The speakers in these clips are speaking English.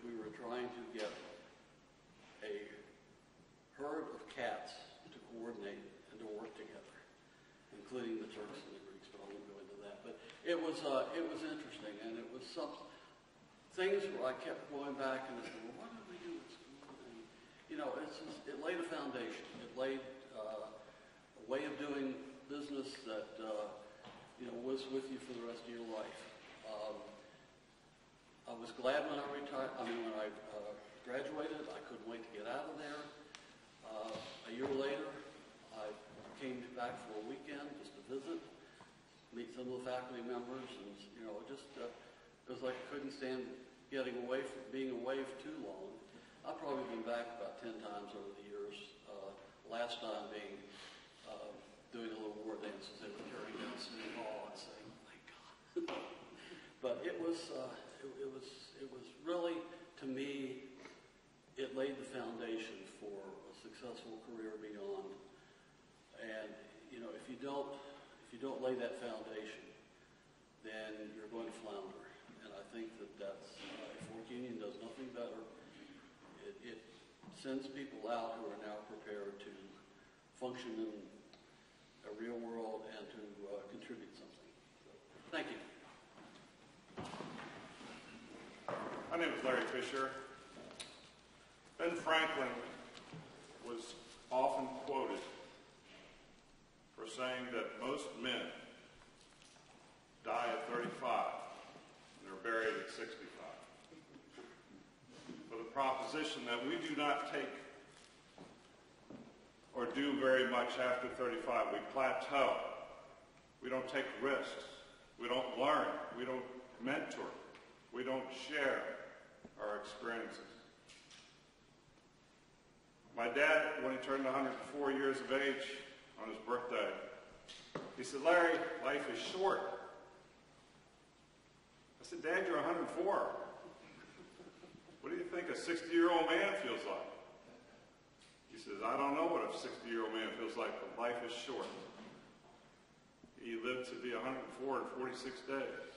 we were trying to get a herd of cats to coordinate and to work together, including the Turks and the Greeks, but I won't go into that. But it was interesting, and it was some things where I kept going back and I said, well, what did we do at school? And, you know, it laid a foundation. It laid a way of doing business that, you know, was with you for the rest of your life. I was glad when I retired. I mean, when I graduated, I couldn't wait to get out of there. A year later, I came back for a weekend just to visit, meet some of the faculty members, and you know, just it was like I couldn't stand being away for too long. I've probably been back about 10 times over the years. Last time being doing a little war dance as they were carrying down City Hall and saying, "Oh my God!" But it was really, to me, it laid the foundation for a successful career beyond. And you know, if you don't lay that foundation, then you're going to flounder. And I think that's Fork Union does nothing better. It sends people out who are now prepared to function in a real world and to contribute something. So, thank you. My name is Larry Fisher. Ben Franklin was often quoted for saying that most men die at 35 and are buried at 65. For the proposition that we do not take or do very much after 35. We plateau. We don't take risks. We don't learn. We don't mentor. We don't share our experiences. My dad, when he turned 104 years of age on his birthday, he said, "Larry, life is short." I said, "Dad, you're 104. What do you think a 60-year-old man feels like?" He says, "I don't know what a 60-year-old man feels like, but life is short." He lived to be 104 and 46 days.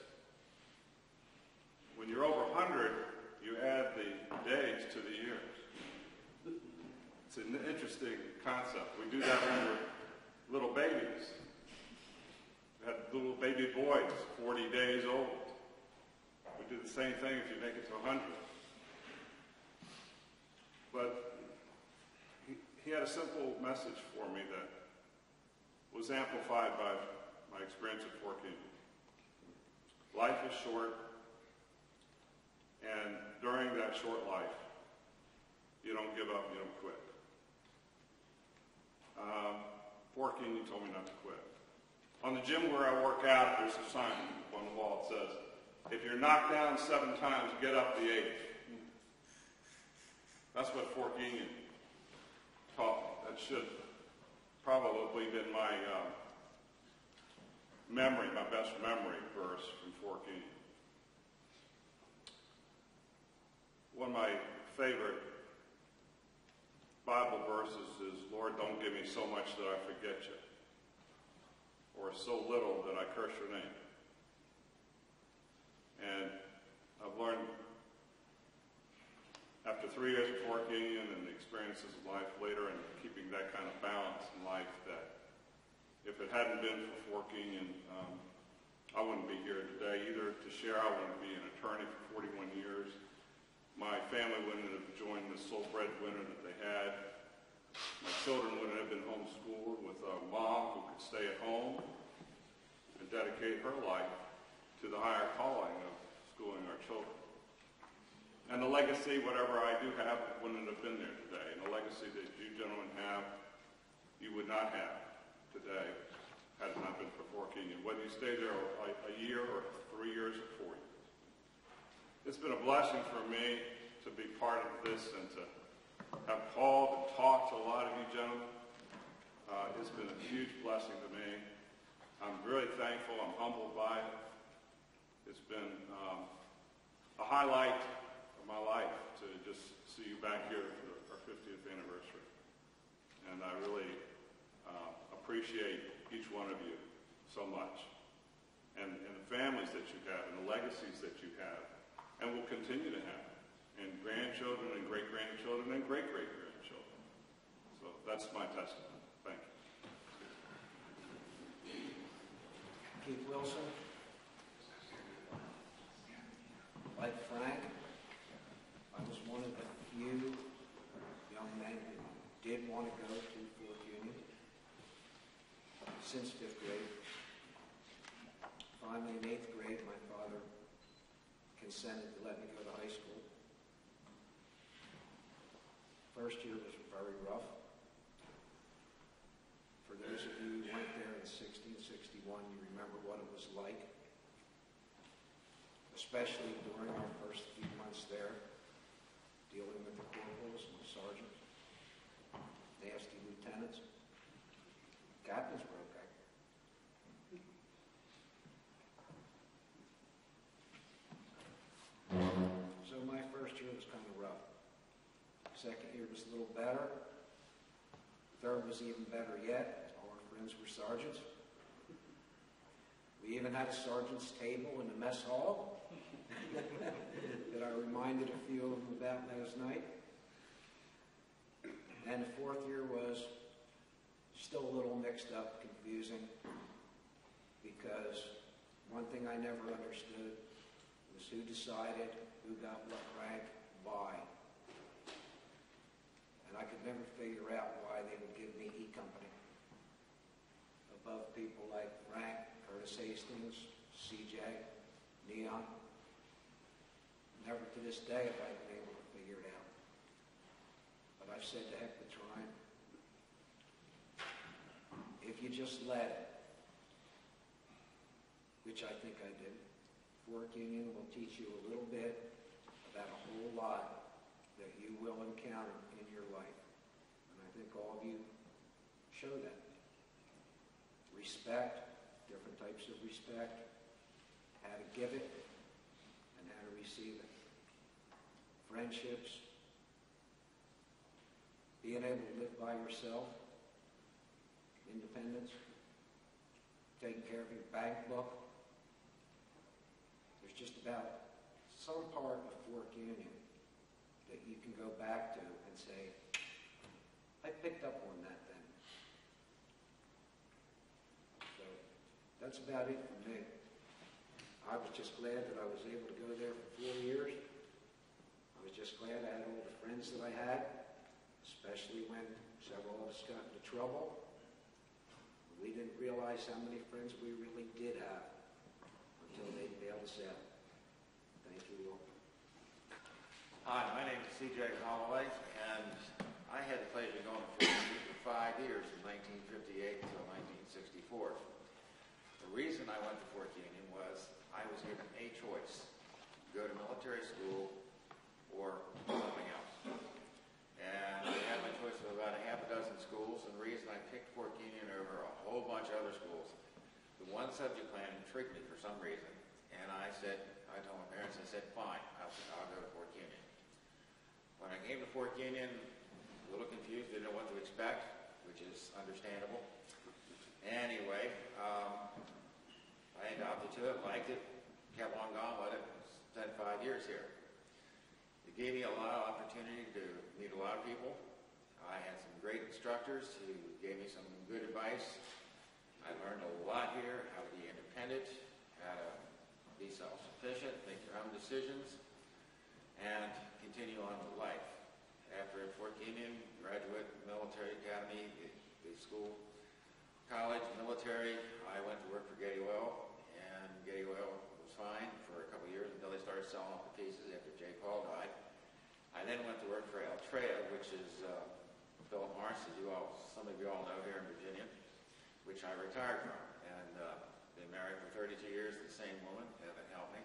When you're over 100, you add the days to the years. It's an interesting concept. We do that when we're little babies. We had little baby boys, 40 days old. We do the same thing if you make it to 100. But he had a simple message for me that was amplified by my experience at Fork Union. Life is short, and during that short life, you don't give up, you don't quit. Fork Union told me not to quit. On the gym where I work out, there's a sign on the wall that says, "If you're knocked down 7 times, get up the 8th." That's what Fork Union taught me. That should probably been my my best memory verse from Fork Union. One of my favorite Bible verses is, "Lord, don't give me so much that I forget you, or so little that I curse your name." And I've learned after 3 years of Fork Union and the experiences of life later and keeping that kind of balance in life that if it hadn't been for Fork Union, I wouldn't be here today either to share. I wouldn't be an attorney for 41 years. My family wouldn't have joined the sole breadwinner that they had. My children wouldn't have been homeschooled with a mom who could stay at home and dedicate her life to the higher calling of schooling our children. And the legacy, whatever I do have, wouldn't have been there today. And the legacy that you gentlemen have, you would not have today had it not been for Fork Union. Whether you stay there a year or 3 years or 4 years. It's been a blessing for me to be part of this and to have called and talked to a lot of you gentlemen. It's been a huge blessing to me. I'm really thankful. I'm humbled by it. It's been a highlight of my life to just see you back here for our 50th anniversary. And I really appreciate each one of you so much. And the families that you have and the legacies that you have and will continue to have. and grandchildren and great-grandchildren and great-great-grandchildren. So that's my testimony. Thank you. Keith Wilson. Like Frank, I was one of the few young men who did want to go to Fort Union since 5th grade. Finally, in 8th grade, my father consented to let me go to high school. First year was very rough. For those of you who went there in 1961, you remember what it was like, especially during our first few months there, dealing with the corporals and the sergeants, nasty lieutenants. Captains were okay. So my first year was kind of rough. Second year was a little better. Third was even better yet. All our friends were sergeants. We even had a sergeant's table in the mess hall that I reminded a few of them about last night. And the fourth year was still a little mixed up, confusing, because one thing I never understood was who decided who got what rank by. And I could never figure out why they would give me E Company above people like Frank, Curtis Hastings, CJ, Neon. Never to this day have I been able to figure it out. But I've said to heck with trying. If you just let it, which I think I did, Fort Union will teach you a little bit about a whole lot that you will encounter in your life. And I think all of you show that. Respect, different types of respect, how to give it, and how to receive it. Friendships, being able to live by yourself, independence, taking care of your bank book. There's just about some part of Fort Union that you can go back to and say, I picked up on that then. So that's about it for me. I was just glad that I was able to go there for 4 years. I was just glad I had all the friends that I had, especially when several of us got into trouble. We didn't realize how many friends we really did have until they bailed us out. Thank you all. Hi, my name is C.J. Holloway, and I had the pleasure of going to Fort Union for 5 years from 1958 until 1964. The reason I went to Fort Union was I was given a choice: go to military school or something else. And I had my choice of about a half a dozen schools, and the reason I picked Fort Union over a whole bunch of other schools, the one subject plan intrigued me for some reason, and I told my parents, I said, fine, I'll go to Fort Union. When I came to Fort Union, a little confused, didn't know what to expect, which is understandable. Anyway, I adopted to it, liked it, kept on going with it, spent 5 years here. It gave me a lot of opportunity to meet a lot of people. I had some great instructors who gave me some good advice. I learned a lot here, how to be independent, how to be self-sufficient, make your own decisions, and continue on with life. After Fort Union, graduate military academy, the school, college, military, I went to work for Getty Oil, and Getty Oil was fine for a couple of years until they started selling off the pieces after J. Paul died. I then went to work for Altria, which is Philip Morris, as some of you all know here in Virginia, which I retired from. And been married for 32 years to the same woman. Heaven help me.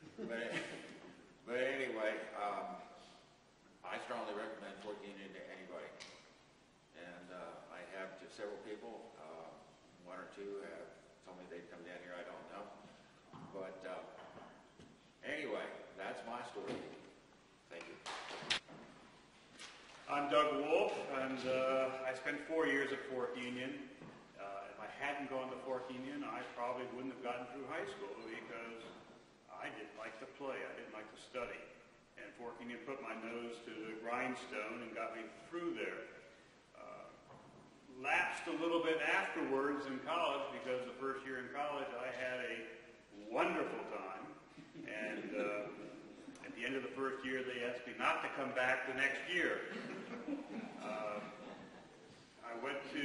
But anyway, I strongly recommend Fort Union to anybody. And I have to several people, one or two have told me they'd come down here. I don't know. But anyway, that's my story. Thank you. I'm Doug Wolf, and I spent 4 years at Fort Union. If I hadn't gone to Fort Union, I probably wouldn't have gotten through high school because I didn't like to play. I didn't like to study. and Fork Union put my nose to the grindstone and got me through there. Lapsed a little bit afterwards in college because the first year in college I had a wonderful time, and at the end of the first year they asked me not to come back the next year. I went to,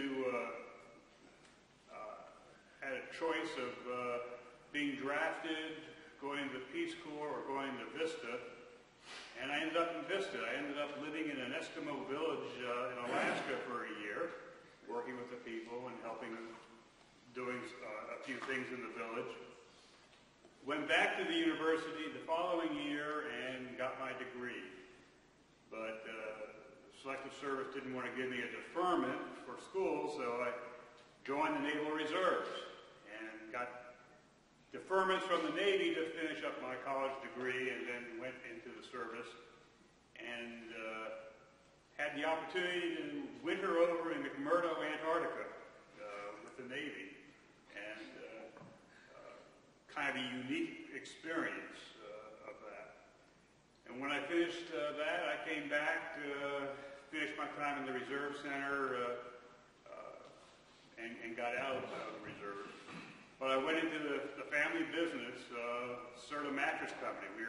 had a choice of being drafted, going to the Peace Corps, or going to Vista, and I ended up in Vista. I ended up living in an Eskimo village in Alaska for a year, working with the people and helping them, doing a few things in the village. Went back to the university the following year and got my degree. But Selective Service didn't want to give me a deferment for school, so I joined the Naval Reserves and got deferments from the Navy to finish up my college degree, and then went into the service and had the opportunity to winter over in McMurdo, Antarctica with the Navy, and kind of a unique experience of that. And when I finished that, I came back to finish my time in the Reserve Center and got out of the reserves. But I went into the family business, Serta Mattress Company. We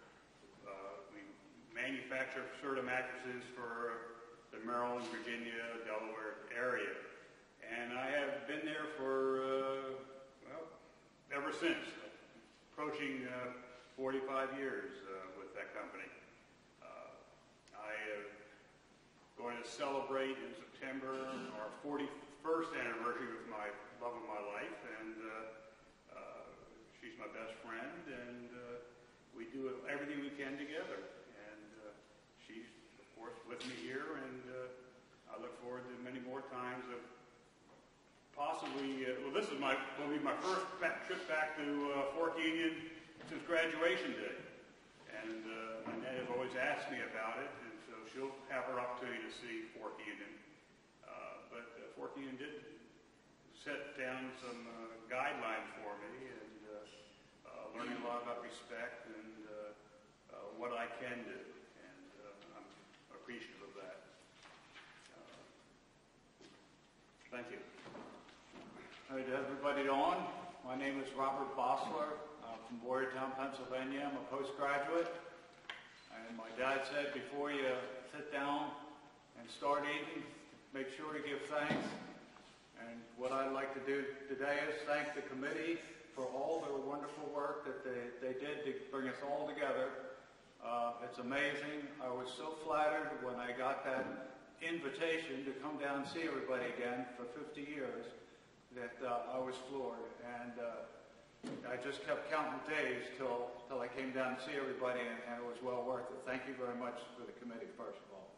manufacture Serta mattresses for the Maryland, Virginia, Delaware area. And I have been there for, well, ever since, approaching 45 years with that company. I am going to celebrate in September our 41st anniversary with my love of my life, and she's my best friend, and we do everything we can together. She's, of course, with me here, and I look forward to many more times of possibly, well, this will be my first trip back to Fork Union since graduation day. And Annette has always asked me about it, and so she'll have her opportunity to see Fork Union. But Fork Union did set down some guidelines for me, and learning a lot about respect and what I can do. Appreciative of that. Thank you. Hi to everybody on. My name is Robert Bossler. I'm from Boyertown, Pennsylvania. I'm a postgraduate. And my dad said before you sit down and start eating, make sure you give thanks. And what I'd like to do today is thank the committee for all their wonderful work that they did to bring us all together. It's amazing. I was so flattered when I got that invitation to come down and see everybody again for 50 years that I was floored. And I just kept counting days till I came down to see everybody, and it was well worth it. Thank you very much for the committee, first of all.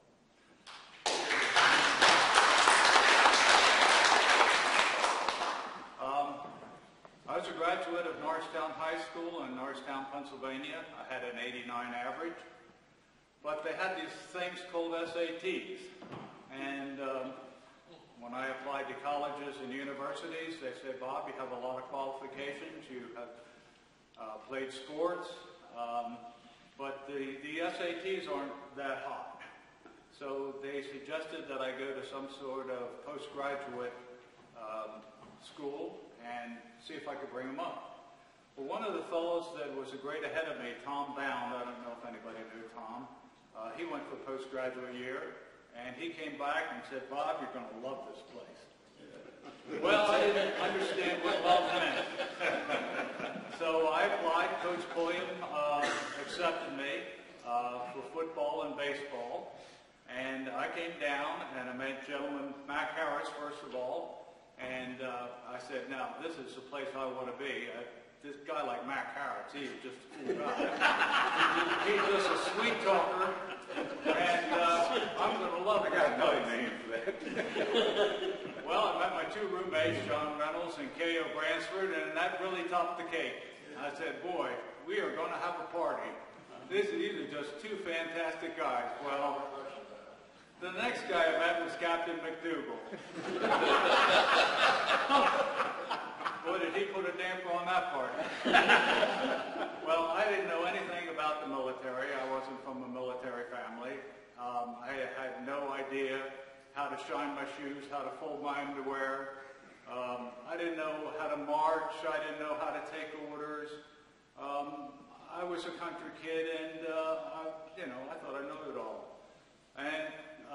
I was a graduate of Norristown High School in Norristown, Pennsylvania. I had an 89 average. But they had these things called SATs. And when I applied to colleges and universities, they said, Bob, you have a lot of qualifications. You have played sports. But the SATs aren't that hot. So they suggested that I go to some sort of postgraduate school and see if I could bring them up. Well, one of the fellows that was a grade ahead of me, Tom Bound, I don't know if anybody knew Tom, he went for postgraduate year, and he came back and said, Bob, you're going to love this place. Well, I didn't understand what love meant. So I applied. Coach Pulliam accepted me for football and baseball. And I came down, and I met gentleman Mac Harris, first of all. And I said, now, this is the place I want to be. This guy like Mac Harris, he's just a cool guy. He's just a sweet talker, and I'm going to love it. I got another name for that. Well, I met my two roommates, John Reynolds and K.O. Bransford, and that really topped the cake. I said, boy, we are going to have a party. These are just two fantastic guys. Well, the next guy I met was Captain McDougal. Boy, did he put a damper on that part. Well, I didn't know anything about the military. I wasn't from a military family. I had no idea how to shine my shoes, how to fold my underwear. I didn't know how to march. I didn't know how to take orders. I was a country kid, and I thought I knew it all. And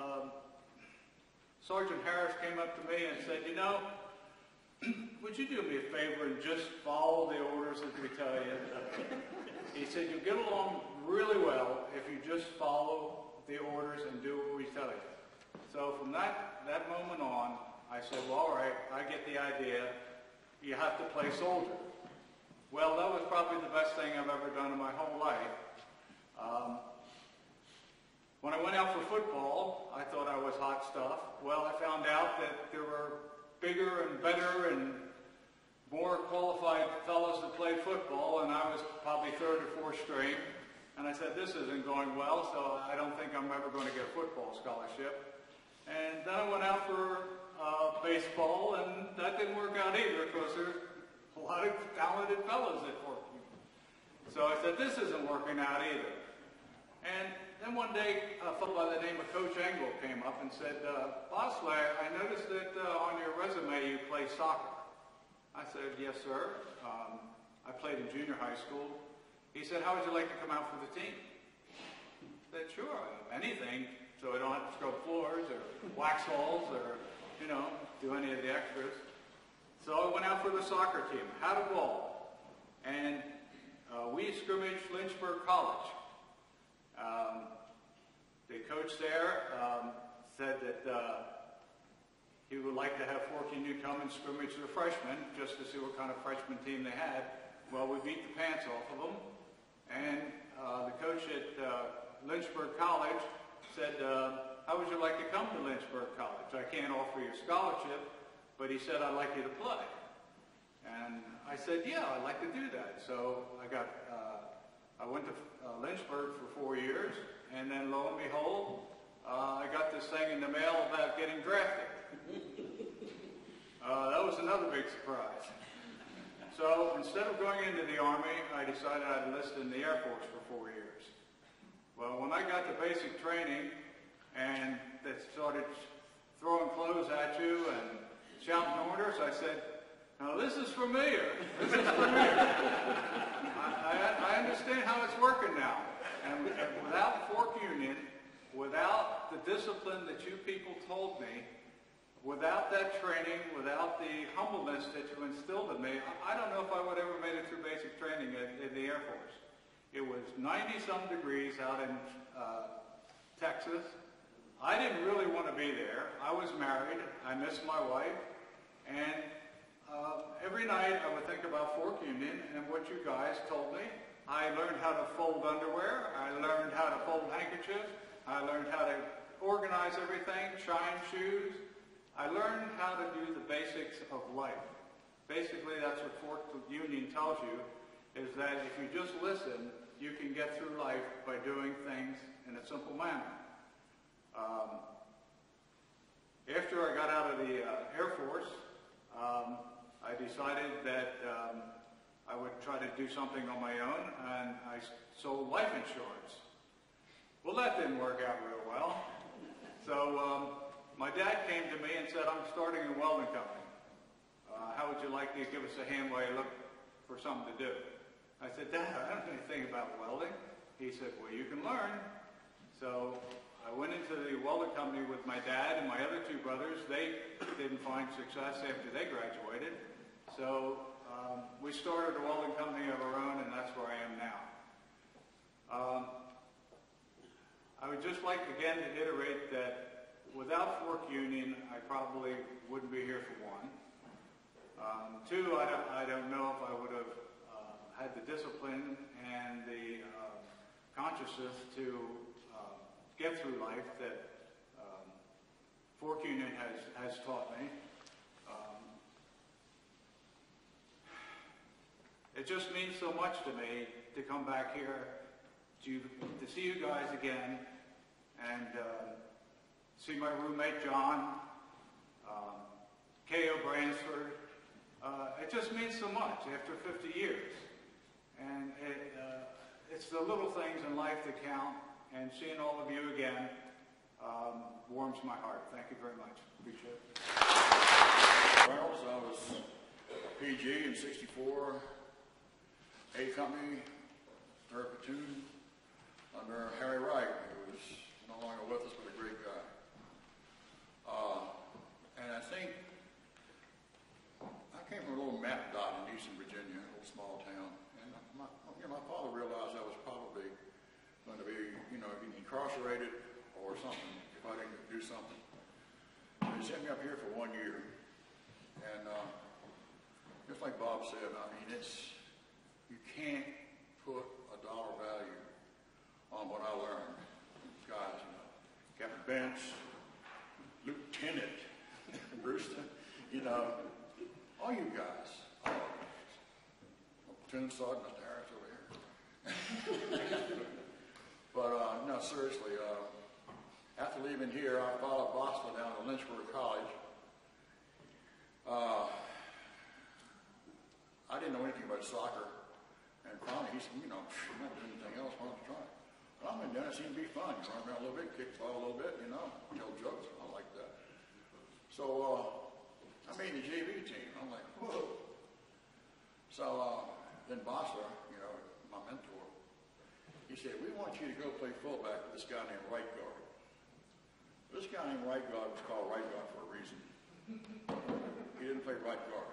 Sergeant Harris came up to me and said, would you do me a favor and just follow the orders that we tell you? He said, you'll get along really well if you just follow the orders and do what we tell you. So from that moment on, I said, well, all right, I get the idea. You have to play soldier. Well, that was probably the best thing I've ever done in my whole life. When I went out for football, I thought I was hot stuff. Well, I found out that there were bigger and better and more qualified fellows that played football, and I was probably third or fourth string. And I said, this isn't going well, so I don't think I'm ever going to get a football scholarship. And then I went out for baseball, and that didn't work out either because there's a lot of talented fellows at Fort Union. So I said, this isn't working out either. And then one day, a fellow by the name of Coach Engel came up and said, Bosley, I noticed that on your resume you play soccer. I said, yes, sir. I played in junior high school. He said, how would you like to come out for the team? I said, sure, anything, so I don't have to scrub floors or wax walls or, do any of the extras. So I went out for the soccer team, had a ball, and we scrimmaged Lynchburg College. The coach there said that he would like to have Fork Union come and scrimmage the freshmen just to see what kind of freshman team they had. Well, we beat the pants off of them, and the coach at Lynchburg College said, how would you like to come to Lynchburg College? I can't offer you a scholarship, but he said, I'd like you to play. And I said, yeah, I'd like to do that. So I went to Lynchburg for 4 years, and then lo and behold, I got this thing in the mail about getting drafted. That was another big surprise. So instead of going into the Army, I decided I'd enlist in the Air Force for 4 years. Well, when I got to basic training, and they started throwing clothes at you and shouting orders, I said, now this is familiar. This is familiar. I understand how it's working now. And without Fork Union, without the discipline that you people told me, without that training, without the humbleness that you instilled in me, I don't know if I would ever made it through basic training in the Air Force. It was 90-some degrees out in Texas. I didn't really want to be there. I was married. I missed my wife. And every night I would think about Fork Union and what you guys told me. I learned how to fold underwear. I learned how to fold handkerchiefs. I learned how to organize everything, shine shoes. I learned how to do the basics of life. Basically, that's what Fork Union tells you, is that if you just listen, you can get through life by doing things in a simple manner. After I got out of the Air Force, I decided that I would try to do something on my own, and I sold life insurance. Well, that didn't work out real well. So my dad came to me and said, I'm starting a welding company. How would you like to give us a hand while you look for something to do? I said, Dad, I don't know anything about welding. He said, well, you can learn. So I went into the welding company with my dad and my other two brothers. They didn't find success after they graduated. So we started a welding company of our own, and that's where I am now. I would just like, again, to iterate that without Fork Union, I probably wouldn't be here for one. Two, I don't know if I would have had the discipline and the consciousness to get through life that Fork Union has taught me. It just means so much to me to come back here to see you guys again and see my roommate John, K.O. Bransford. it just means so much after 50 years. And it's the little things in life that count, and seeing all of you again warms my heart. Thank you very much. Appreciate it. Reynolds, I was PG in '64, A Company, 3rd Platoon, under Harry Wright, who was no longer with us, but a great guy. And I think I came from a little map dot in Eastern Virginia, a little small town, and my father realized I was probably going to be, incarcerated or something if I didn't do something. So he sent me up here for 1 year, and just like Bob said, you can't put a dollar value on what I learned. Guys, Captain Bench, Lieutenant Brewster, all you guys. Lieutenant Sergeant Mr. Harris over here. But no, seriously, after leaving here, I followed Boston down to Lynchburg College. I didn't know anything about soccer, and finally he said, you're not doing anything else, why don't you try it? Well, I've been doing it, it seemed to be fun. You run around a little bit, kick the ball a little bit, tell jokes, I like that. So I made the JV team. I'm like, whoa. So then Bossler, my mentor, he said, we want you to go play fullback with this guy named Right Guard. This guy named Right Guard was called Right Guard for a reason. He didn't play right guard.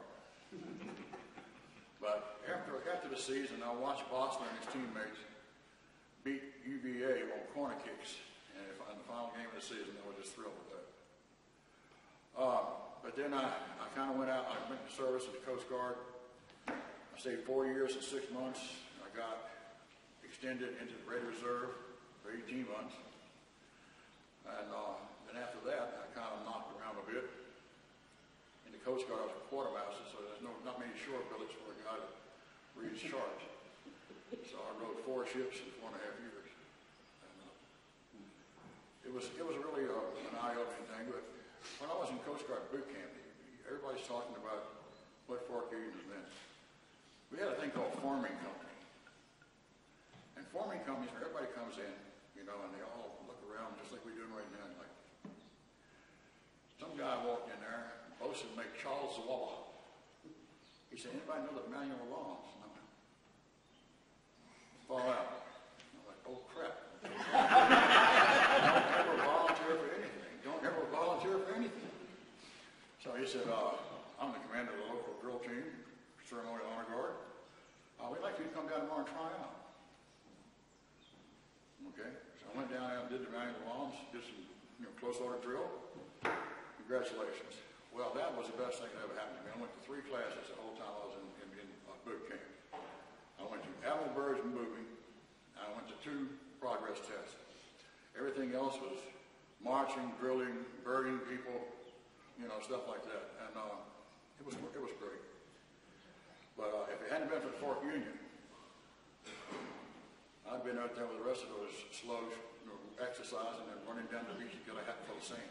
But after the season, I watched Bossler and his teammates beat UVA on corner kicks. And in the final game of the season, I was just thrilled with that. But then I kind of went out, I went to service in the Coast Guard. I stayed 4 years and 6 months. I got extended into the Ready Reserve for 18 months. And then after that, I kind of knocked around a bit. In the Coast Guard, I was a quartermaster, so there's not many shore billets for a guy to read his charts. So I rode 4 ships in 4.5 years. And, it was really an eye-opening thing. But when I was in Coast Guard boot camp, everybody's talking about what Fort Union meant. We had a thing called forming company. And forming companies, where everybody comes in, and they all look around just like we're doing right now. Like, some guy walked in there, boasted to make Charles Zawala. He said, anybody know the manual of arms? No. Fall out. I'm like, oh crap. Don't ever volunteer for anything. Don't ever volunteer for anything. So he said, I'm the commander of the local drill team, Ceremonial Honor Guard. We'd like you to come down tomorrow and try out. Okay, so I went down there and did the manual of arms, did some close order drill. Congratulations. Well, that was the best thing that ever happened to me. I went to 3 classes the whole time I was in boot camp. I went to Admiral Byrd's moving, and I went to 2 progress tests. Everything else was marching, drilling, birding people, stuff like that. And it was great. But if it hadn't been for Fort Union, I'd been out there with the rest of those slugs, exercising and running down the beach to get a hat full of sand.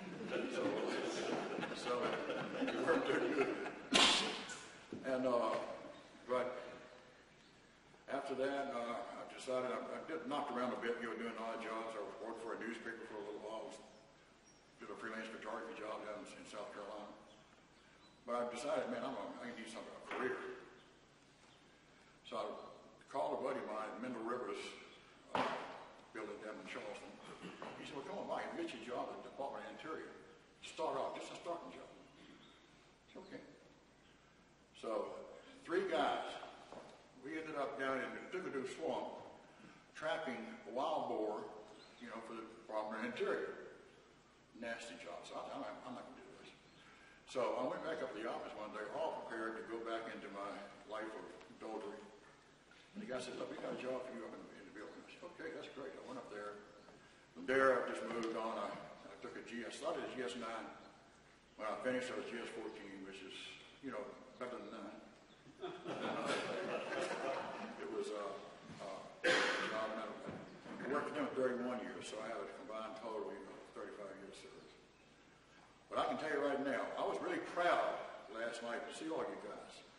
So we weren't doing good. And but after that, I decided I knocked around a bit, doing odd jobs. I worked for a newspaper for a little while. Did a freelance photography job down in South Carolina. But I decided, man, I need something, a career. So I called a buddy of mine, Mendel Rivers, building down in Charleston. He said, well, come on, Mike, I'll get you a job at the Department of Interior. Start off, just a starting job. I said, okay. So 3 guys, we ended up down in the Dugadoo Swamp, trapping a wild boar, for the Department of Interior. Nasty job. So I'm not going to do this. So I went back up to the office one day, all prepared to go back into my life of adultery. And the guy said, look, we got a job for you up in the building. I said, okay, that's great. I went up there. From there, I just moved on. I took a GS, started at GS 9. When I finished, I was GS 14, which is, better than 9. It was a job. I worked for them 31 years, so I have a combined total, 35 years service. But I can tell you right now, I was really proud last night to see all you guys.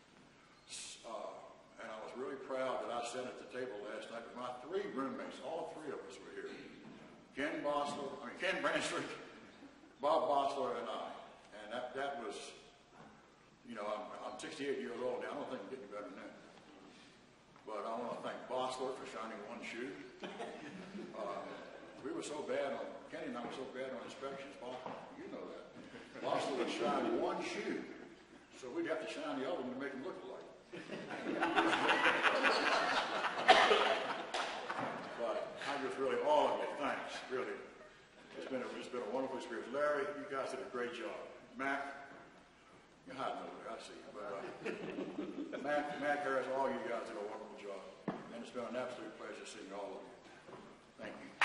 and I was really proud that I sat at the table last night with my 3 roommates. All 3 of us were here. Ken Bransford, Bob Bossler, and I. And that was, you know, I'm 68 years old now. I don't think I'm getting better than that. But I want to thank Bossler for shining 1 shoe. We were so bad on, Kenny and I were so bad on inspections, Bossler, you know that. Bossler would shine 1 shoe. So we'd have to shine the other one to make them look alike. But I just really, all of you, thanks, really. It's been a wonderful experience. Larry, you guys did a great job. Mac, you're hiding over there, I see. But Mac Harris, all you guys did a wonderful job. And it's been an absolute pleasure seeing all of you. Thank you.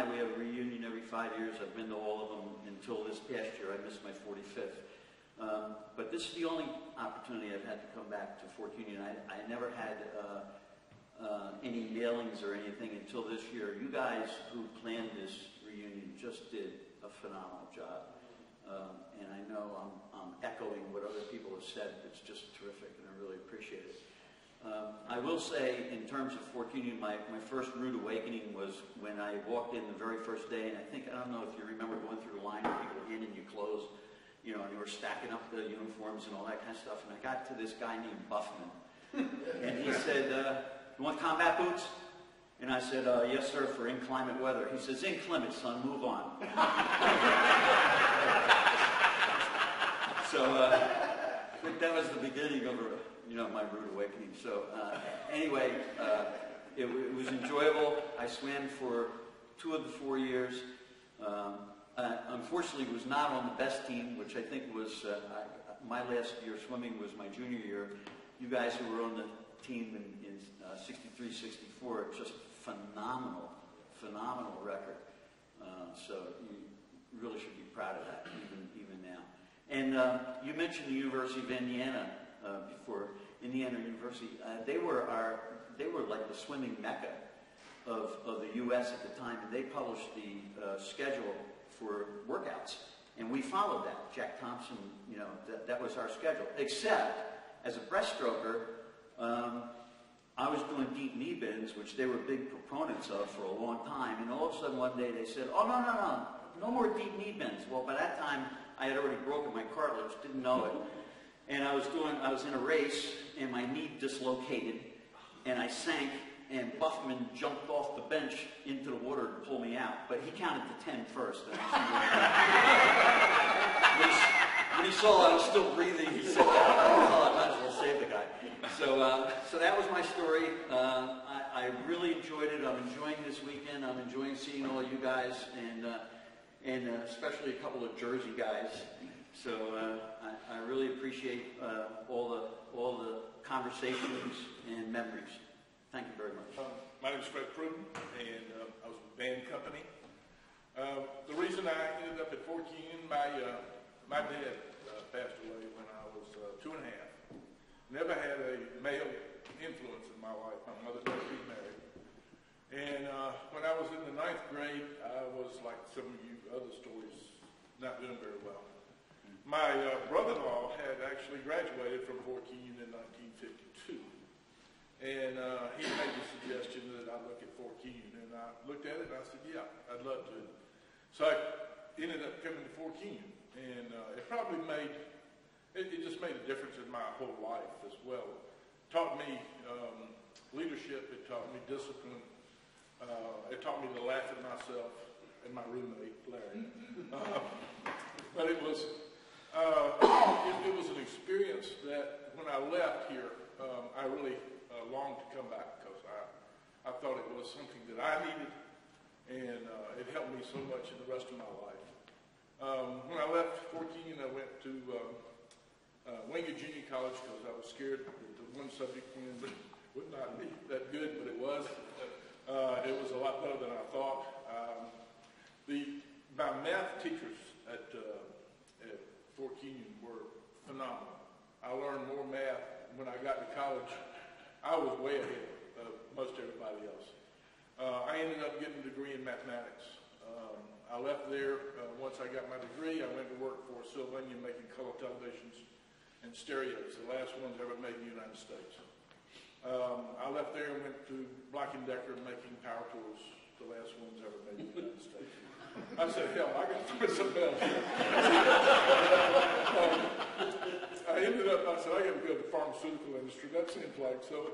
we have a reunion every 5 years. I've been to all of them until this past year. I missed my 45th. But this is the only opportunity I've had to come back to Fork Union. I never had any mailings or anything until this year. You guys who planned this reunion just did a phenomenal job. And I know I'm echoing what other people have said. It's just terrific, and I really appreciate it. I will say, in terms of Fork Union, my first rude awakening was when I walked in the very first day, and I don't know if you remember going through the line of people handing you clothes, you know, and you were stacking up the uniforms and all that kind of stuff, and I got to this guy named Buffman, and he said, you want combat boots? And I said, yes, sir, for inclement weather. He says, inclement, son, move on. So that was the beginning of my rude awakening. So anyway, it was enjoyable. I swam for 2 of the 4 years. Unfortunately, was not on the best team, which I think was my last year swimming was my junior year. You guys who were on the team in 63, 64, just phenomenal record. So you really should be proud of that, even now. And you mentioned the University of Indiana before. Indiana University, they were like the swimming mecca of the U.S. at the time, and they published the schedule for workouts, and we followed that. Jack Thompson, that was our schedule. Except as a breaststroker, I was doing deep knee bends, which they were big proponents of for a long time, and all of a sudden one day they said, "Oh no more deep knee bends." Well, by that time I had already broken my cartilage, didn't know it. And I was in a race, and my knee dislocated, and I sank, and Buffman jumped off the bench into the water to pull me out. But he counted to 10 first. When he saw I was still breathing, he said, "Oh, I might as well save the guy." So that was my story. I really enjoyed it. I'm enjoying this weekend. I'm enjoying seeing all you guys, and especially a couple of Jersey guys. So I really appreciate all the conversations and memories. Thank you very much. My name is Fred Pruden, and I was with Band Company. The reason I ended up at Fork Union, my dad passed away when I was 2 and a half. Never had a male influence in my life. My mother never remarried. And when I was in the 9th grade, I was like some of you other stories, not doing very well. My brother-in-law had actually graduated from Fork Union in 1952. And he made the suggestion that I look at Fork Union. And I looked at it and I said, yeah, I'd love to. So I ended up coming to Fork Union. And it probably it just made a difference in my whole life as well. It taught me leadership. It taught me discipline. It taught me to laugh at myself and my roommate, Larry. But it was an experience that when I left here, I really longed to come back because I thought it was something that I needed, and it helped me so much in the rest of my life. When I left Fork Union, I went to Wingate Junior College because I was scared that the one subject would not be that good, but it was. It was a lot better than I thought. My math teachers at Fork Union were phenomenal. I learned more math when I got to college. I was way ahead of most everybody else. I ended up getting a degree in mathematics. I left there once I got my degree. I went to work for Sylvania making color televisions and stereos, the last ones ever made in the United States. I left there and went to Black & Decker making power tools, the last ones ever made in the United States. I said, hell, I got to put something else. I ended up, I said, I got to go to the pharmaceutical industry. That seems like, so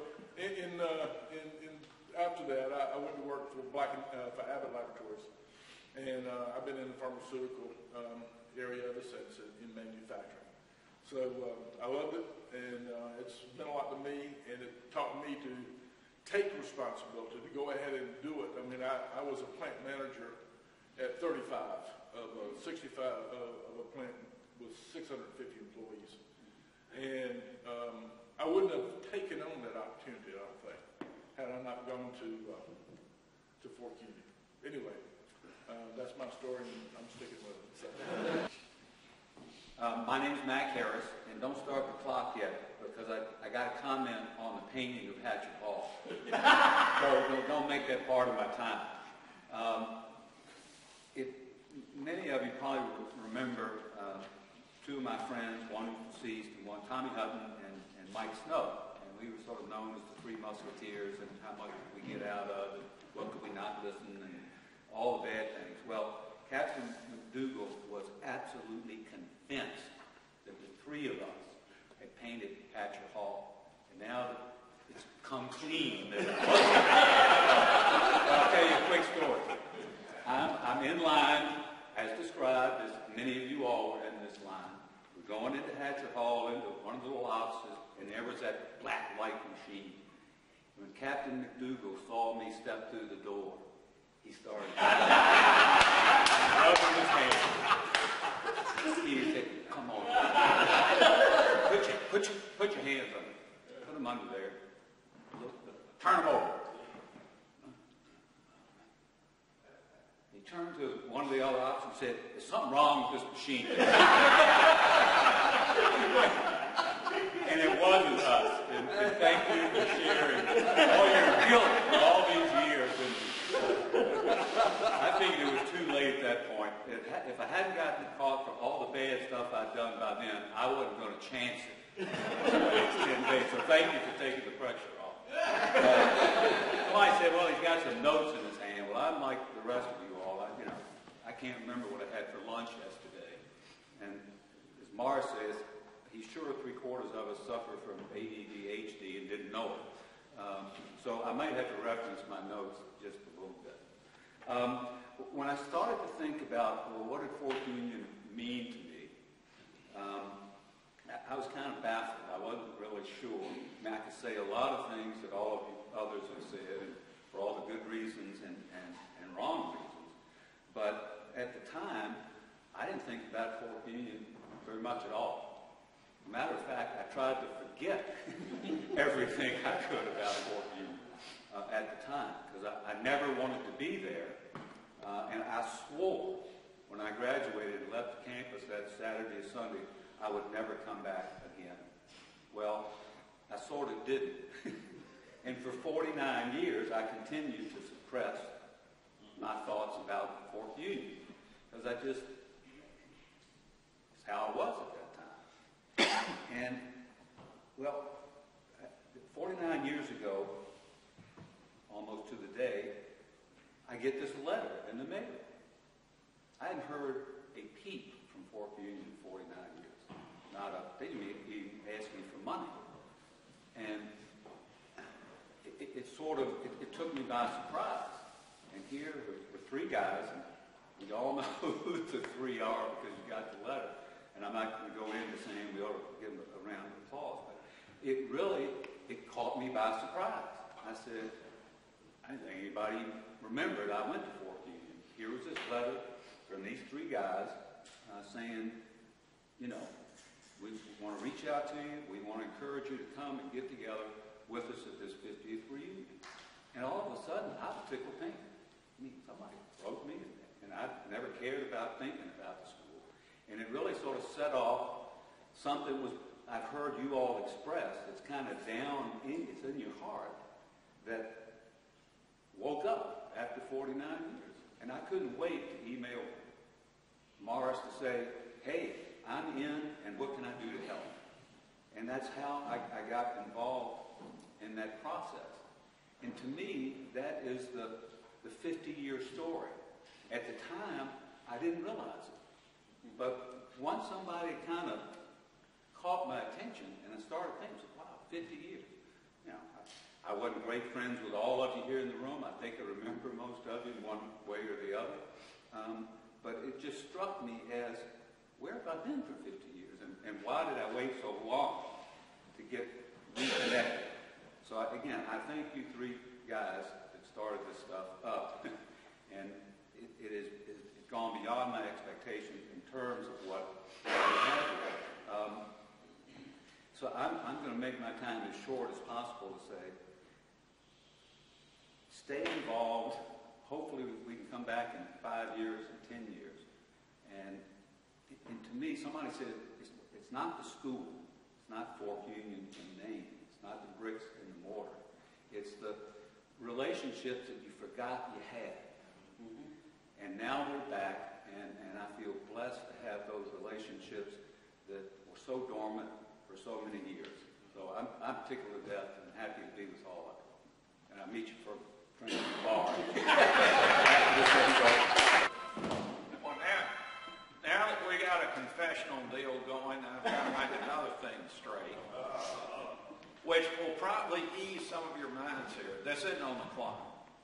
after that, I went to work for Abbott Laboratories. And I've been in the pharmaceutical area ever since in manufacturing. So I loved it, and it's meant a lot to me, and it taught me to take responsibility, to go ahead and do it. I mean, I was a plant manager at 35 of 65 of a plant with 650 employees. And I wouldn't have taken on that opportunity, I don't think, had I not gone to Fork Union. Anyway, my name's Mac Harris, and don't start the clock yet, because I got a comment on the painting of Hatchet Hall. So don't make that part of my time. Many of you probably remember two of my friends, one deceased and one, Tommy Hutton and Mike Snow. And we were sort of known as the Three Musketeers, and how much could we get out of, and what could we not listen, and all the bad things. Well, Captain McDougal was absolutely convinced that the three of us had painted Hatchet Hall. And now that it's come clean, that it wasn't. I'll tell you a quick story. I'm in line, as described, as many of you all were in this line. We're going into Hatchet Hall, into one of the little offices, and there was that black light machine. When Captain McDougal saw me step through the door, he started rubbing his hands. He said, "Come on. Put your hands on it. Put them under there. Turn them over." He turned to one of the other ops and said, "There's something wrong with this machine." And it wasn't us. And thank you for sharing all your guilt for all these years. And I figured it was too late at that point. If I hadn't gotten caught for all the bad stuff I'd done by then, I wasn't going to chance it. So thank you for taking the pressure off. Somebody said, "Well, he's got some notes in his hand." Well, I'm like the rest of you all. I can't remember what I had for lunch yesterday. And as Morris says, he's sure 3/4 of us suffer from ADHD and didn't know it. So I might have to reference my notes just a little bit. When I started to think about, well, what did Fort Union mean to me, I was kind of baffled. I wasn't really sure. I could say a lot of things that all of you others have said, and for all the good reasons and wrong reasons. But at the time, I didn't think about Fort Union very much at all. As a matter of fact, I tried to forget everything I could about Fort Union at the time, because I never wanted to be there. And I swore when I graduated and left the campus that Saturday or Sunday, I would never come back again. Well, I sort of didn't. And for 49 years, I continued to suppress my thoughts about Fort Union, because it's how I was at that time. And, well, 49 years ago, almost to the day, I get this letter in the mail. I hadn't heard a peep from Fort Union in 49 years. They didn't even ask me for money. And it took me by surprise. And here were three guys, and we all know who the three are because you got the letter. And I'm not going to go into saying we ought to give them a round of applause, but it caught me by surprise. I said, I didn't think anybody remembered I went to Fort Union. Here was this letter from these three guys saying, we want to reach out to you. We want to encourage you to come and get together with us at this 50th reunion. And all of a sudden, I was tickled pink. I mean, somebody wrote me, and I never cared about thinking about the school. And it really sort of set off something I've heard you all express. It's kind of it's in your heart, that woke up after 49 years. And I couldn't wait to email Morris to say, "Hey, I'm in, and what can I do to help?" And that's how I got involved in that process. And to me, that is the 50-year story. At the time, I didn't realize it. But once somebody kind of caught my attention, and I started thinking, wow, 50 years. I wasn't great friends with all of you here in the room. I think I remember most of you in one way or the other. But it just struck me as, where have I been for 50 years? And why did I wait so long to get reconnected? So again, I thank you three guys that started this stuff up. And it's gone beyond my expectations in terms of what we have here. So I'm going to make my time as short as possible to say, stay involved. Hopefully we can come back in 5 years and 10 years. And to me, somebody said, It's not the school. It's not Fork Union in name. It's not the bricks and the mortar. It's the relationships that you forgot you had. And now they're back, and I feel blessed to have those relationships that were so dormant for so many years. So I'm tickled to death and happy to be with all of you. And I'll meet you for drinking at the bar. After this thing's over. Well, now that we got a confessional deal going, I've got to make another thing straight, which will probably ease some of your minds here. This isn't on the clock.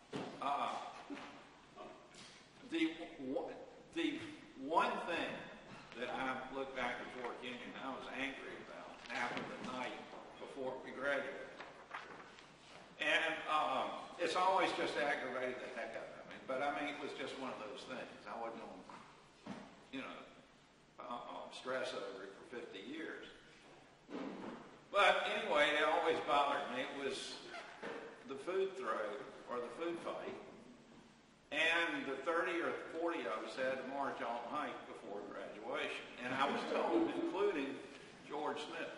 The one thing that I look back at Fork Union I was angry about happened the night before we graduated. And it's always just aggravated the heck out of me. But I mean, it was just one of those things. I wasn't going to, stress over it for 50 years. But anyway, it always bothered me. It was the food throw, or the food fight. And the 30 or 40 of us had to march all night before graduation. And I was told, including George Smith.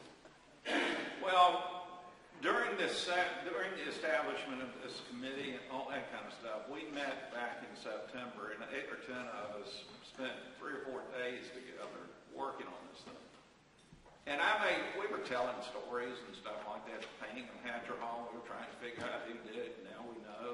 Well, during the establishment of this committee and all that kind of stuff, we met back in September, and 8 or 10 of us spent 3 or 4 days together working on this thing. And we were telling stories and stuff like that, painting of Hatcher Hall. We were trying to figure out who did it, and now we know.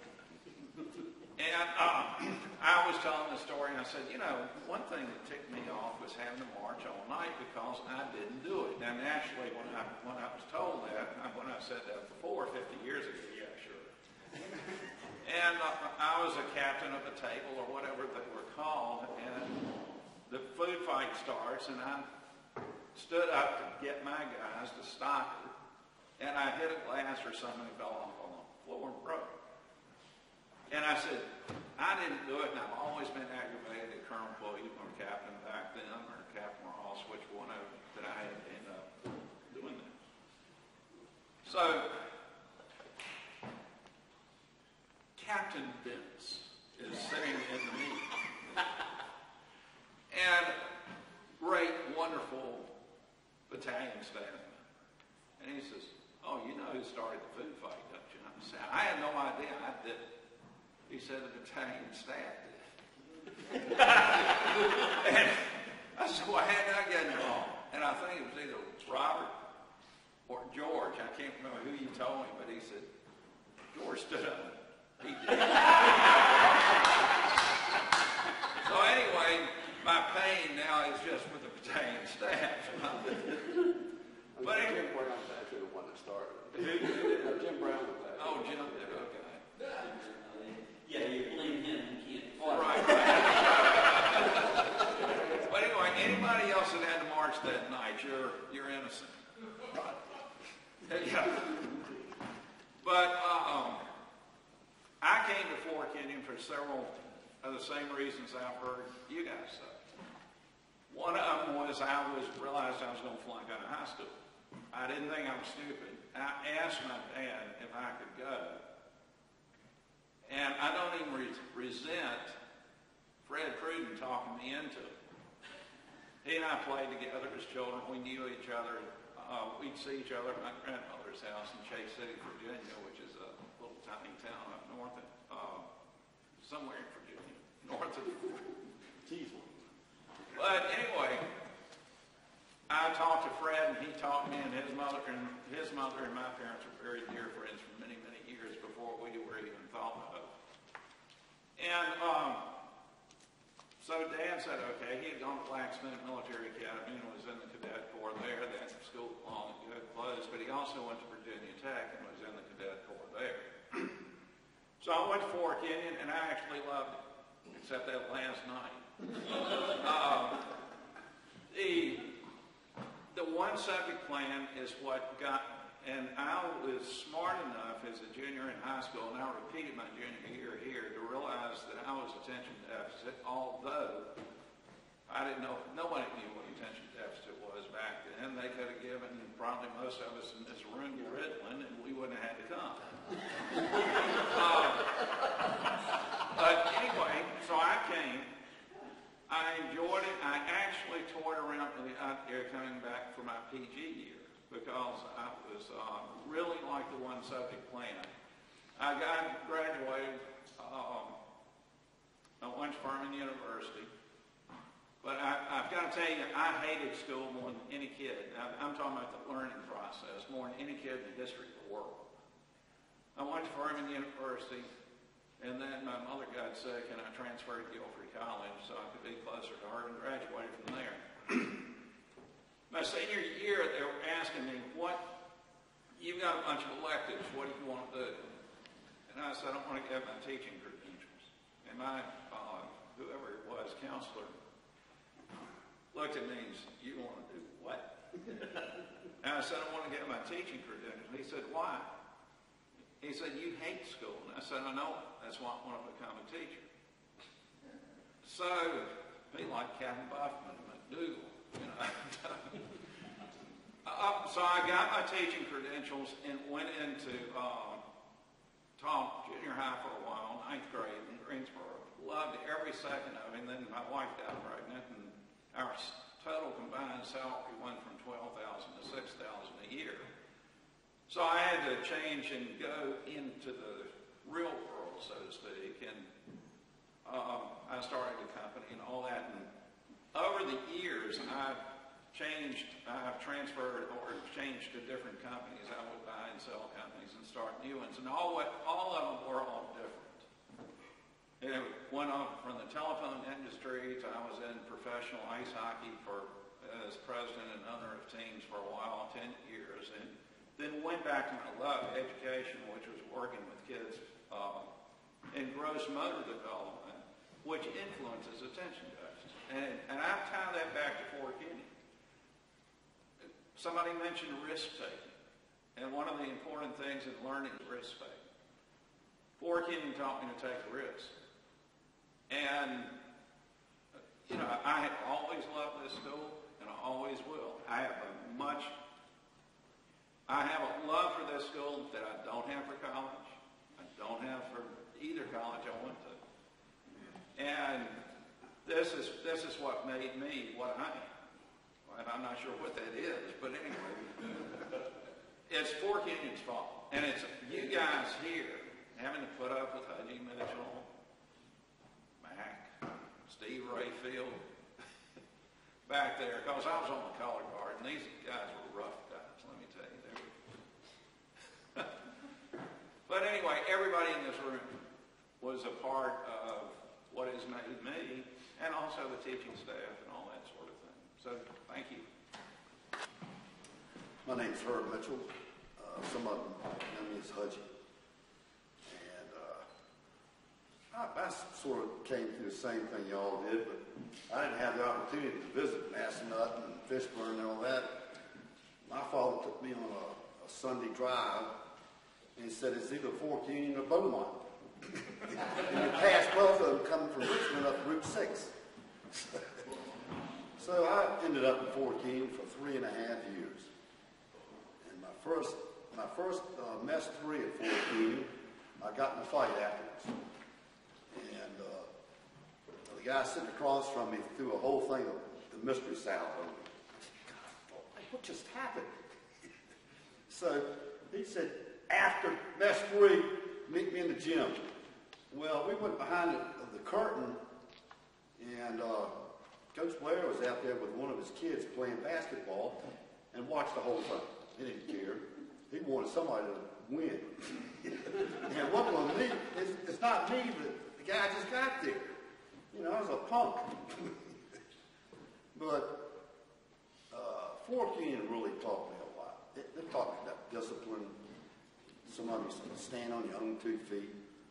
And I was telling the story, and I said, one thing that ticked me off was having to march all night because I didn't do it. And actually, when I was told that, when I said that before, 50 years ago, yeah, sure. And I was a captain of the table, or whatever they were called, and the food fight starts, and I stood up to get my guys to stop it, and I hit a glass or something and fell off on the floor and broke. And I said, I didn't do it, and I've always been aggravated at Colonel William or Captain back then, or Captain Ross, which one of them, that I had to end up doing that. So, Captain Vince is sitting in the meeting. And great, wonderful battalion staff member. And he says, oh, you know who started the food fight, don't you? And I said, I had no idea. I didn't. He said the battalion staff did. And I said, well, how did I get involved? And I think it was either Robert or George. I can't remember who you told me, but he said, George stood up. He did. So anyway, my pain now is just with the battalion staff. But Jim Brown was actually the one that started it. Who did it? Jim Brown was actually. Oh, Jim did, okay. Yeah, you blame him, you can't. Right. But anyway, anybody else that had to march that night, you're innocent. Yeah. But I came to Fork Union for several of the same reasons I've heard you guys say. One of them was realized I was going to flunk out of high school. I didn't think I was stupid. I asked my dad if I could go. And I don't even resent Fred Pruden talking me into it. He and I played together as children. We knew each other. We'd see each other at my grandmother's house in Chase City, Virginia, which is a little tiny town up north of, somewhere in Virginia, north of Teesland. But anyway, I talked to Fred, and he taught me, and his mother and my parents were very dear friends for many, many years before we were even thought of. And so Dad said, okay, he had gone to Blacksmith Military Academy and was in the Cadet Corps there. That school long ago closed, but he also went to Virginia Tech and was in the Cadet Corps there. So I went to Fork Union, and I actually loved it, except that last night. The one subject plan is what got, and I was smart enough as a junior in high school, and I repeated my junior year here, to realize that I was attention deficit, although I didn't know, nobody knew what attention deficit was back then. They could have given probably most of us in this room Ritalin, and we wouldn't have had to come. But anyway, so I came. I enjoyed it. I actually toured around the my PG year because I was really like the one subject plan. I graduated. I went to Furman University. But I've got to tell you, I hated school more than any kid. I'm talking about the learning process more than any kid in the history of the world. I went to Furman University, and then my mother got sick, and I transferred to Guilford College so I could be closer to her and graduated from there. My senior year, they were asking me, you've got a bunch of electives, what do you want to do? And I said, I want to get my teaching credentials. And my, whoever it was, counselor, looked at me and said, you want to do what? And I said, I want to get my teaching credentials. He said, why? He said, you hate school. And I said, I know it. That's why I want to become a teacher. So, be like Captain Buffman and McDougal, you know. So I got my teaching credentials and went into taught junior high for a while, 9th grade in Greensboro. Loved every second of it. And then my wife got pregnant, and our total combined salary went from $12,000 to $6,000 a year. So I had to change and go into the real world, so to speak, and I started a company and all that. And over the years, I've transferred or changed to different companies. I would buy and sell companies and start new ones, and all of them were all different. It went on from the telephone industry to I was in professional ice hockey as president and owner of teams for a while, 10 years, and then went back to my love, education, which was working with kids in gross motor development, which influences attention deficit. And I tie that back to Fort Union. Somebody mentioned risk-taking, and one of the important things in learning is risk-taking. Fort Union taught me to take a risk. And, you know, I have always loved this school, and I always will. I have a love for this school that I don't have for college. I don't have for either college I went to. And this is what made me what I am. And I'm not sure what that is, but anyway, it's Fort Union's fault. And it's you guys here having to put up with Hudgy Mitchell, Steve Rayfield back there, because I was on the color guard, and these guys were rough guys, let me tell you. But anyway, everybody in this room was a part of what has made me, and also the teaching staff and all that sort of thing. So, thank you. My name's Herb Mitchell. Some of them know me as Hudgy. I sort of came through the same thing y'all did, but I didn't have the opportunity to visit Massanutten and Fishburne and all that. My father took me on a Sunday drive and he said, it's either Fort Union or Beaumont. And you pass both of them coming from Richmond up Route 6. So I ended up in Fort Union for 3.5 years. And my first mess 3 at Fort Union, I got in a fight afterwards. And the guy sitting across from me threw a whole thing of the mystery salad on me. God, I thought, what just happened? So he said, after mess 3, meet me in the gym. Well, we went behind the curtain, and Coach Blair was out there with one of his kids playing basketball and watched the whole thing. He didn't care. He wanted somebody to win. And what was me, it's not me, but the guy just got there. You know, I was a punk. But Fort Union really taught me a lot. They taught me about discipline. Some of you stand on your own 2 feet.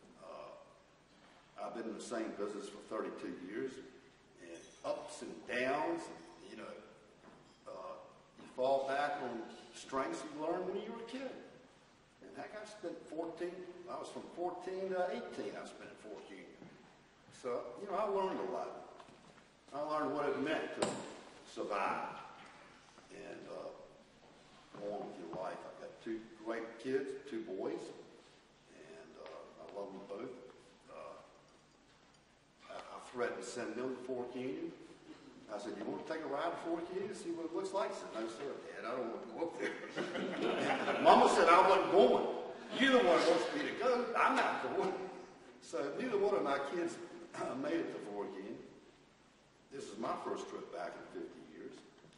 I've been in the same business for 32 years. And ups and downs, you know, you fall back on strengths you learned when you were a kid. And heck, I was from 14 to 18, I spent at Fort Union. So, you know, I learned a lot. I learned what it meant to survive and go on with your life. I've got 2 great kids, 2 boys, and I love them both. I threatened to send them to Fort Union. I I said, you want to take a ride to Fort King and see what it looks like? I said, no, sir, Dad, I don't want to go up there. Mama said I wasn't going. You're the one who wants me to go. I'm not going. So neither one of my kids made it to Fort King. This is my first trip back in 50 years.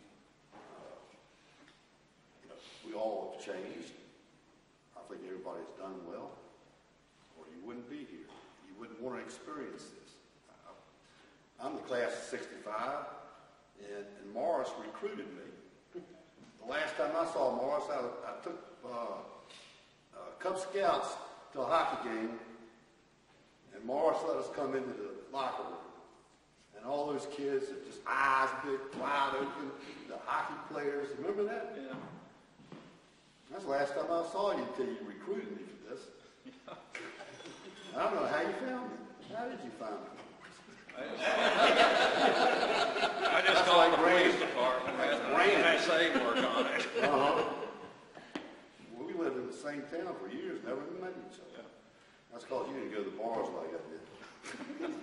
We all have changed. I think everybody's done well, or you wouldn't be here. You wouldn't want to experience this. I'm the class of 65, and Morris recruited me. The last time I saw Morris, I took Cub Scouts to a hockey game, and Morris let us come into the locker room. And all those kids are just eyes big, wide open, the hockey players. Remember that? Yeah. That's the last time I saw you until you recruited me for this. I don't know how you found me. How did you find me? I just called the police department and had NSA work on it. Well, we lived in the same town for years, never even met each other. That's because you didn't go to the bars like I did.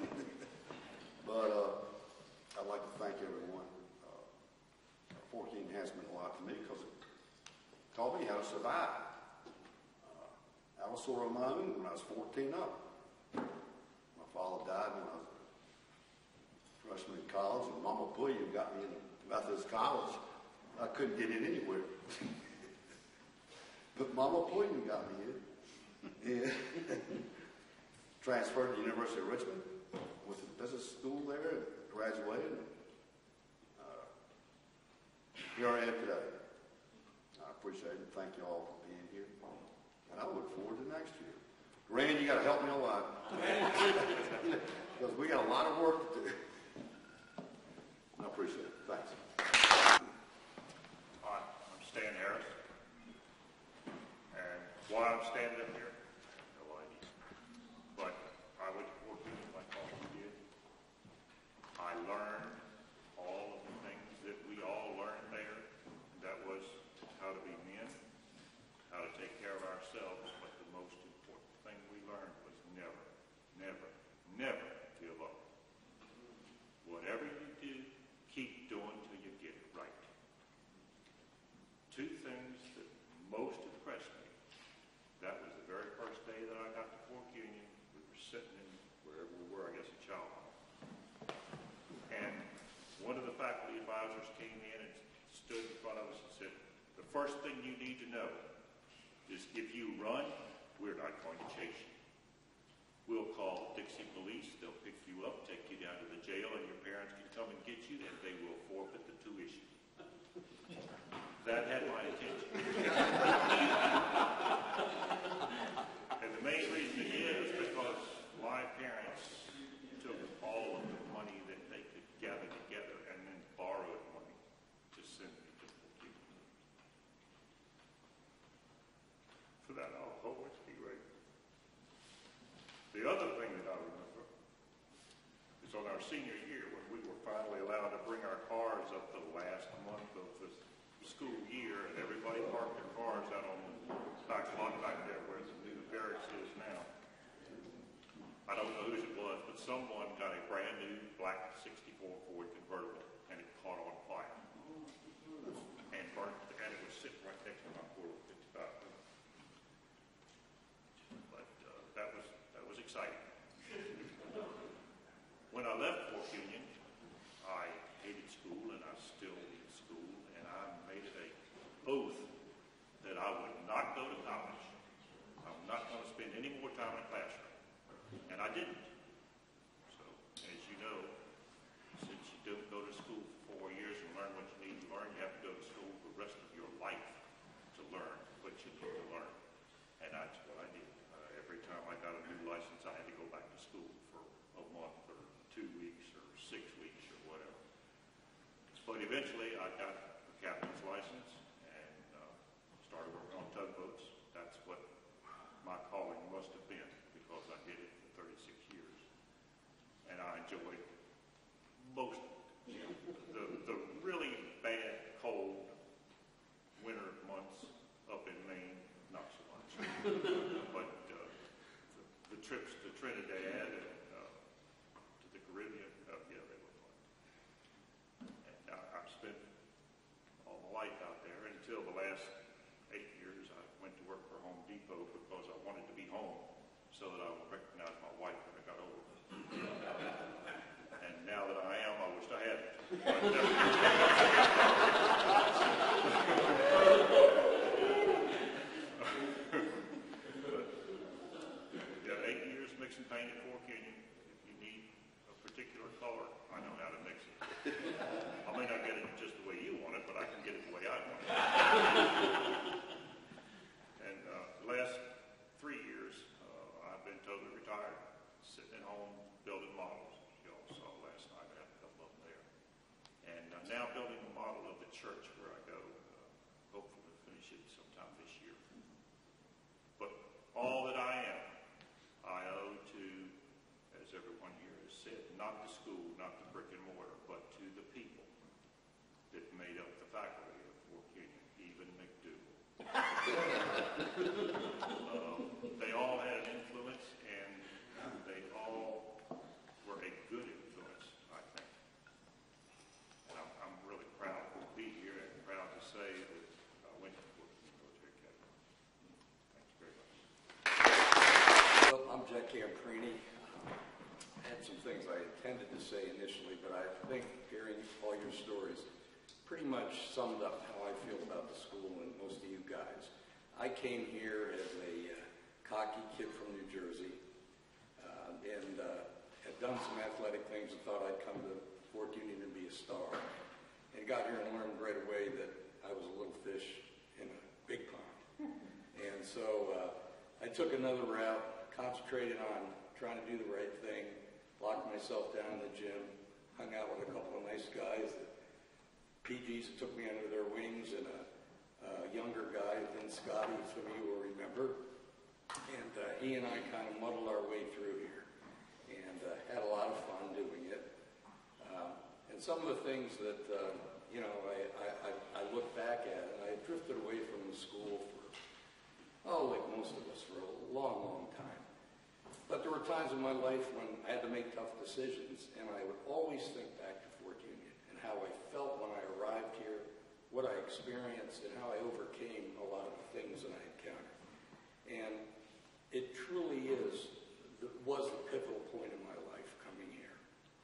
But I'd like to thank everyone. Fort King has meant a lot to me because it taught me how to survive. I was sort of on my own when I was 14 up. My father died when I was a freshman in college, and Mama Pulliam got me into Methodist College. I couldn't get in anywhere. But Mama Pulliam got me in. And transferred to the University of Richmond, went to the business school there, and graduated. Here I am today. I appreciate it. Thank you all for being here. And I look forward to next year. Rand, you got to help me a lot. Because we got a lot of work to do. I appreciate it. Thanks. Hi, I'm Stan Harris. And why I'm standing up here, no idea. But I went to Fort King like all of you did. I learned all of the things that we all learned there. That was how to be men, how to take care of ourselves, but the most important thing we learned was never, never, never give up. Whatever you do, keep doing till you get it right. Two things that most impressed me. That was the very first day that I got to Fort Union. We were sitting in wherever we were, I guess a chow hall. And one of the faculty advisors came in and stood in front of us and said, the first thing you need to know is if you run, we're not going to chase you. We'll call Dixie Police. They'll pick you up, take you down to the jail, and your parents can come and get you, and they will forfeit the tuition. That had my attention. And the main reason it is because my parents took all of the money that they could gather together and then borrowed money to send me to Fort Union. For that, I'll always be grateful. The other thing that I remember is on our senior year when we were finally allowed to bring our cars up the last month of the school year, and everybody parked their cars out on the back lot back there where the new barracks is now. I don't know whose it was, but someone got a brand new black 64 Ford convertible, and it caught on fire and burnt, and it was sitting right next to my Ford 55. But that was exciting. When I left Fort Union, I hated school, and I still hate school, and I made it an oath that I would not go to college. I'm not going to spend any more time in a classroom. And I didn't. So, as you know, since you don't go to school for 4 years and learn what you need to learn, you have to go to school the rest of your life to learn what you need to learn. And that's what I did. Every time I got a new license, I had to go back to school for a month or 2 weeks or 6 weeks or whatever. But eventually I got a captain's license and started working on tugboats. That's what my calling must have been because I did it for 36 years. And I enjoyed most of it. The really bad, cold winter months up in Maine, not so much. But the trips to Trinidad and to the Caribbean, yeah, they were fun. Yeah, 8 years mix and paint at Fork Union. If you need a particular color, I know how to mix it. I may not get it just the way you want it, but I can get it the way I want it. And the last 3 years, I've been totally retired, sitting at home building models. You all saw last night, I had a couple of them there. And I'm now building a model of the church where I go, hopefully to finish it sometime this year. But all that I am, I owe to, as everyone here has said, not the school, not the brick and mortar, but to the people that made up the faculty of Fork Union, even McDougal. They all had an influence, and they all were a good influence, I think. And I'm really proud to be here and proud to say that I went to Fork Union Military Academy. Thanks very much. Well, I'm Jack Camprini. I had some things I intended to say initially, but I think hearing all your stories pretty much summed up how I feel about the school and most of you guys. I came here as a cocky kid from New Jersey and had done some athletic things and thought I'd come to Fork Union and be a star. And got here and learned right away that I was a little fish in a big pond. And so I took another route, concentrated on trying to do the right thing, locked myself down in the gym, hung out with a couple of nice guys, PGs that took me under their wings, and a younger guy, Vin Scotty, some of you will remember. And he and I kind of muddled our way through here and had a lot of fun doing it. And some of the things that, I look back at, and I drifted away from the school for, like most of us, for a long, long time. But there were times in my life when I had to make tough decisions, and I would always think back to Fork Union and how I felt when I arrived here, what I experienced, and how I overcame a lot of the things that I encountered. And it truly was the pivotal point in my life coming here.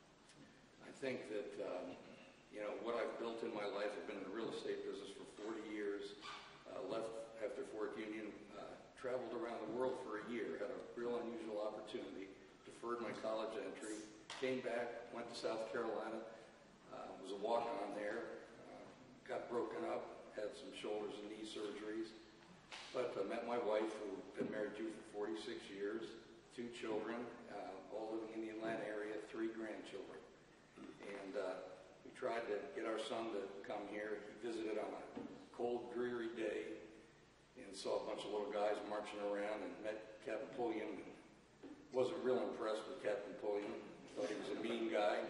I think that, what I've built in my life, I've been in the real estate business for 40 years, left after Fork Union, traveled around the world for a year, had a real unusual opportunity, deferred my college entry, came back, went to South Carolina, was a walk-on there, got broken up, had some shoulders and knee surgeries, but met my wife, who I've been married to for 46 years, 2 children, all living in the Atlanta area, 3 grandchildren. And we tried to get our son to come here. He visited on a cold, dreary day and saw a bunch of little guys marching around and met Captain Pulliam. Wasn't real impressed with Captain Pulliam. Thought he was a mean guy.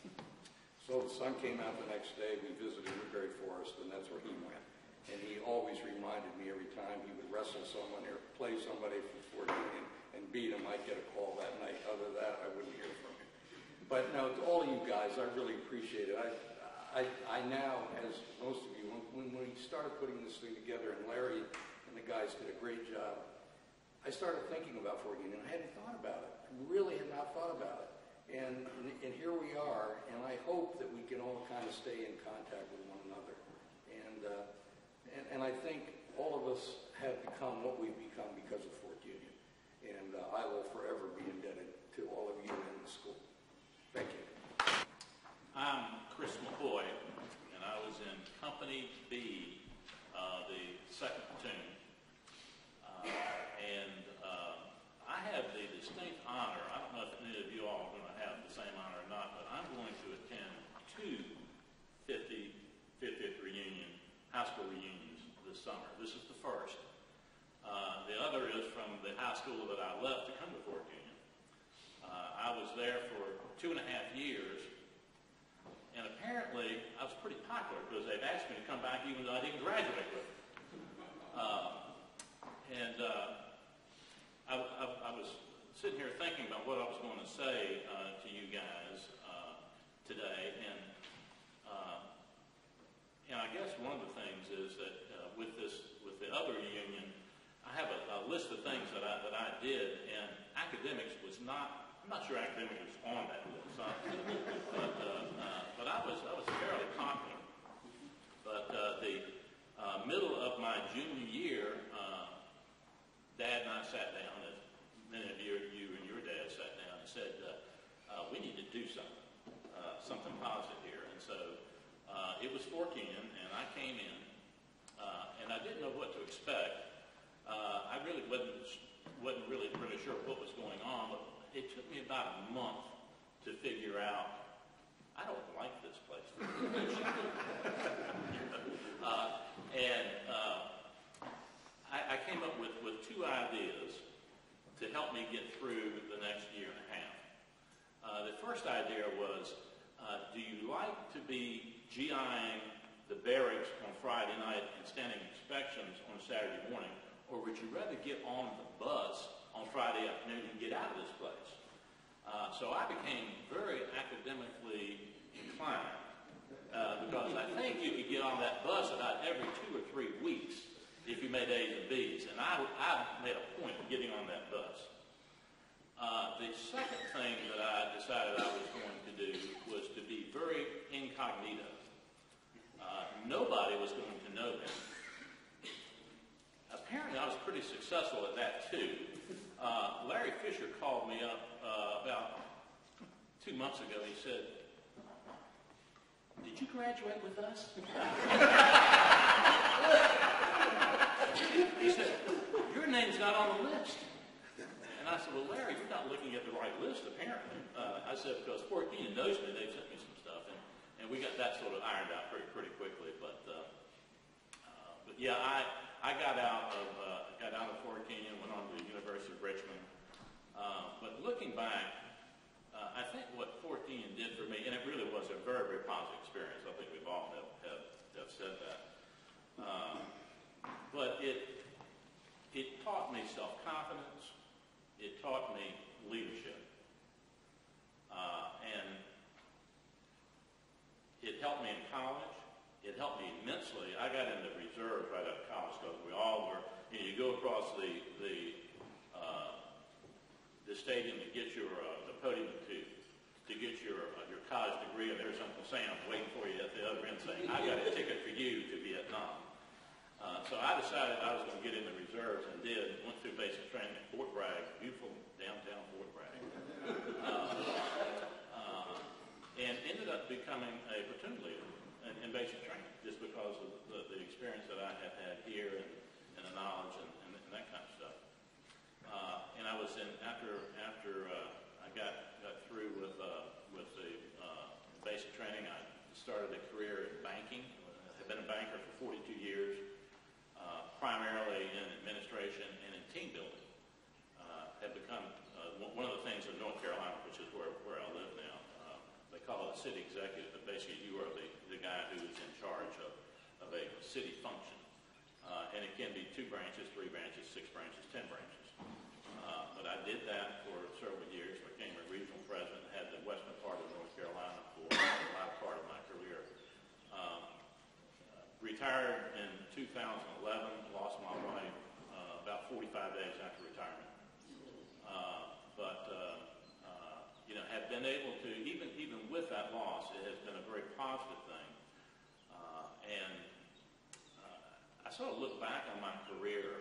So the son came out the next day. We visited Woodbury Forest, and that's where he went. And he always reminded me every time he would wrestle someone or play somebody from Fork Union and beat him, I'd get a call that night. Other than that, I wouldn't hear from him. But no, to all you guys, I really appreciate it. I now, as most of you, when we started putting this thing together, and Larry and the guys did a great job, I started thinking about Fork Union. I hadn't thought about it. I really had not thought about it. And here we are, and I hope that we can all kind of stay in contact with one another. And I think all of us have become what we've become because of Fork Union. And I will forever be indebted to all of you in the school. Thank you. I'm Chris McCoy, and I was in Company B, the 2nd platoon. I have the distinct honor, I don't know if any of you all are going to have the same honor or not, but I'm going to attend 2 50th reunion, high school reunions this summer. This is the first. The other is from the high school that I left to come to Fork Union. I was there for 2.5 years, and apparently I was pretty popular because they've asked me to come back even though I didn't graduate with them. I was sitting here thinking about what I was going to say to you guys today, and I guess one of the things is that with the other reunion, I have a list of things that I did, and academics was not. I'm not sure academics was on that list, but I was very we need to do something positive here. And so it was Fork Union, and I came in, and I didn't know what to expect. I really wasn't really sure what was going on, but it took me about a month to figure out I don't like this place. I came up with two ideas to help me get through the next year and a half. The first idea was, do you like to be GIing the barracks on Friday night and standing inspections on Saturday morning, or would you rather get on the bus on Friday afternoon and get out of this place? So I became very academically inclined because I think you could get on that bus about every 2 or 3 weeks if you made A's and B's, and I made a point of getting on that bus. The second thing that I decided I was going to do was to be very incognito. Nobody was going to know me. Apparently, I was pretty successful at that, too. Larry Fisher called me up about 2 months ago. He said, "Did you graduate with us?" He said, "Your name's not on the list." And I said, "Well, Larry, you're not looking at the right list, apparently." I said, "Because Fork Union knows me. They've sent me some stuff." And we got that sort of ironed out pretty quickly. But yeah, I got out of Fork Union, went on to the University of Richmond. But looking back, I think what Fork Union did for me, and it really was a very, very positive experience. I think we've all have said that. But it taught me self-confidence. It taught me leadership. And it helped me in college. It helped me immensely. I got into reserves right out of college because we all were. You go across the stadium to get the podium to get your college degree, and there's Uncle Sam waiting for you at the other end saying, "I got a ticket for you to Vietnam." So I decided I was going to get in the reserves and did. Went through basic training at Fort Bragg, beautiful downtown Fort Bragg, and ended up becoming a platoon leader in basic training just because of the experience that I had had here and the knowledge and that kind of stuff. And I was after I got through with the basic training, I started a career in banking. I had been a banker for 42 years, primarily in administration and in team building. Had become one of the things in North Carolina, which is where I live now. They call it a city executive, but basically you are the guy who is in charge of a city function. And it can be 2 branches, 3 branches, 6 branches, 10 branches. But I did that for several years, became a regional president, had the western part of North Carolina for a lot part of my career. Retired in 2011, lost my wife about 45 days after retirement. Have been able to, even with that loss, it has been a very positive thing. And I sort of look back on my career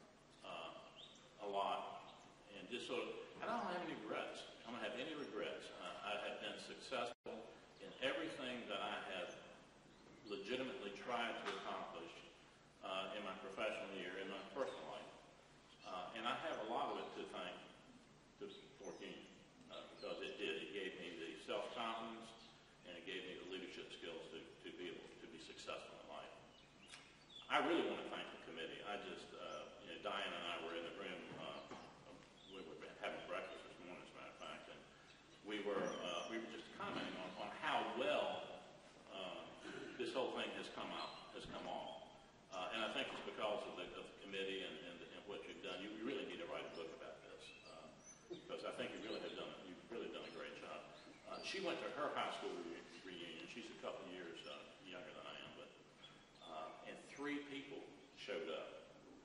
a lot, and just sort of, I don't have any regrets. I don't have any regrets. I have been successful in everything that I have legitimately tried to accomplish in my professional year, in my personal life. And I have a lot of it to thank to Fork Union because it did. It gave me the self-confidence and it gave me the leadership skills to be able to be successful in life. I really want to thank the committee. I just, Diane and I were in the room. We were having breakfast this morning, as a matter of fact, and we were just commenting on how well this whole thing has come off. And I think it's because of the committee and what you've done. You really need to write a book about this because I think you've really done a great job. She went to her high school reunion. She's a couple years younger than I am, but and 3 people showed up.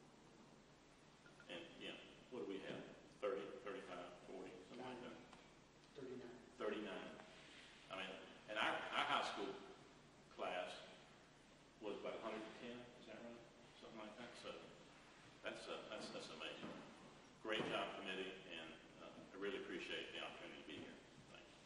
And what do we have? 30, 35, 40, something like that. 39. I mean, and our high school class was about 110. Is that right? Something like that. So that's amazing. Great job, committee, and I really appreciate the opportunity to be here. Thanks.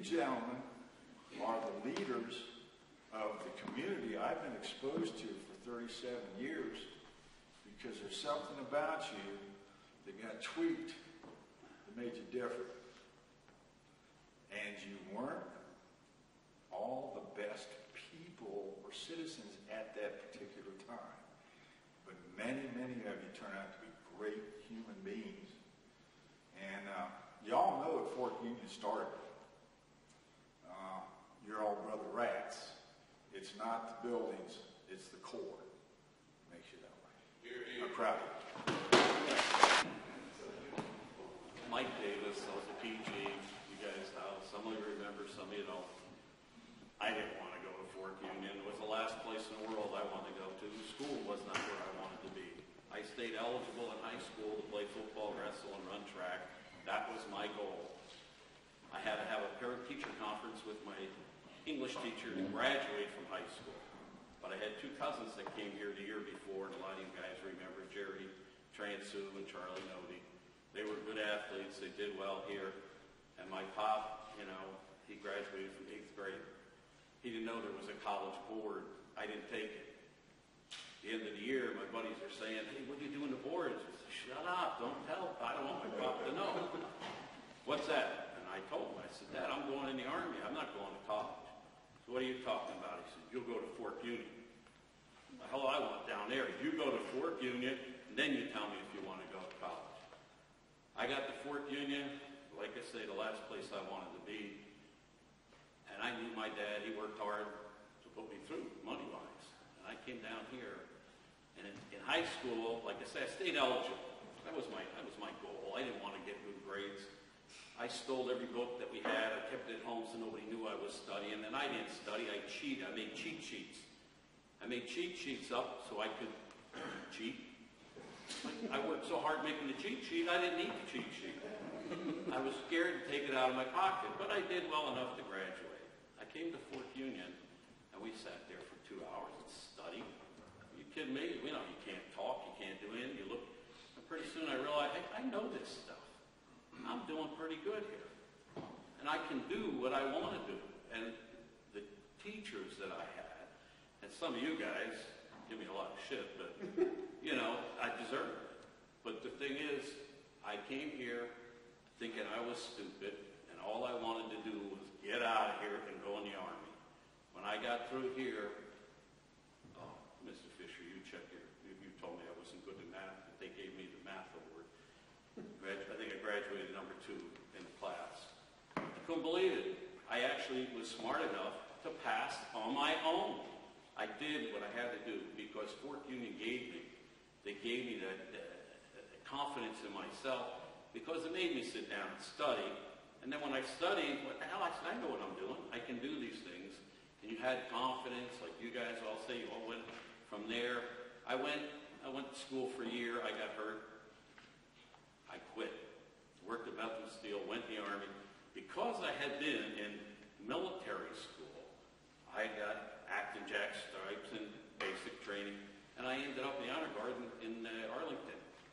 gentlemen are the leaders of the community I've been exposed to for 37 years, because there's something about you that got tweaked that made you different. And you weren't all the best people or citizens at that particular time. But many, many of you turned out to be great human beings. And y'all know what Fort Union started. Your old brother Rats. It's not the buildings, it's the core. Makes you that way. I'm proud of you. Mike Davis, I was a PG. You guys, some of you remember, some of you don't. I didn't want to go to Fort Union. It was the last place in the world I wanted to go to. School was not where I wanted to be. I stayed eligible in high school to play football, wrestle, and run track. That was my goal. I had to have a parent-teacher conference with my English teacher to graduate from high school. But I had two cousins that came here the year before, and a lot of you guys remember Jerry Transu and Charlie Nody. They were good athletes. They did well here. And my pop, he graduated from 8th grade. He didn't know there was a college board. I didn't take it. At the end of the year, my buddies are saying, "Hey, what do you do in the boards?" I said, "Shut up, don't tell. I don't want my pop to know." "What's that?" And I told him, I said, "Dad, I'm going in the Army. I'm not going to college." "So what are you talking about?" He said, "You'll go to Fort Union." "The hell I want down there. You go to Fort Union, and then you tell me if you want to go to college." I got to Fort Union, like I say, the last place I wanted to be. And I knew my dad, he worked hard to put me through, money-wise. And I came down here, and in high school, like I said, I stayed eligible. That was my goal. I didn't want to get good grades. I stole every book that we had. I kept it at home so nobody knew I was studying. And I didn't study. I cheated. I made cheat sheets. I made cheat sheets up so I could cheat. I worked so hard making the cheat sheet, I didn't need the cheat sheet. I was scared to take it out of my pocket, but I did well enough to graduate. I came to Fort Union, and we sat there for 2 hours and studied. Are you kidding me? You can't talk. You can't do anything. You look. And pretty soon I realized, hey, I know this stuff. I'm doing pretty good here. And I can do what I want to do. And the teachers that I had, and some of you guys give me a lot of shit, but, I deserve it. But the thing is, I came here thinking I was stupid, and all I wanted to do was get out of here and go in the Army. When I got through here, Mr. Fisher, you told me I wasn't good in math, but they gave me the math award. I think I graduated number 2 in the class. I couldn't believe it. I actually was smart enough to pass on my own. I did what I had to do because Fort Union gave me that confidence in myself, because it made me sit down and study. And then when I studied, what the hell, I said, I know what I'm doing. I can do these things. And you had confidence, like you guys all say, you all went from there. I went to school for a year. I got hurt. I quit. Worked at Bethlehem Steel, went in the Army. Because I had been in military school, I got Acton Jack stripes and basic training, and I ended up in the Honor Guard in Arlington.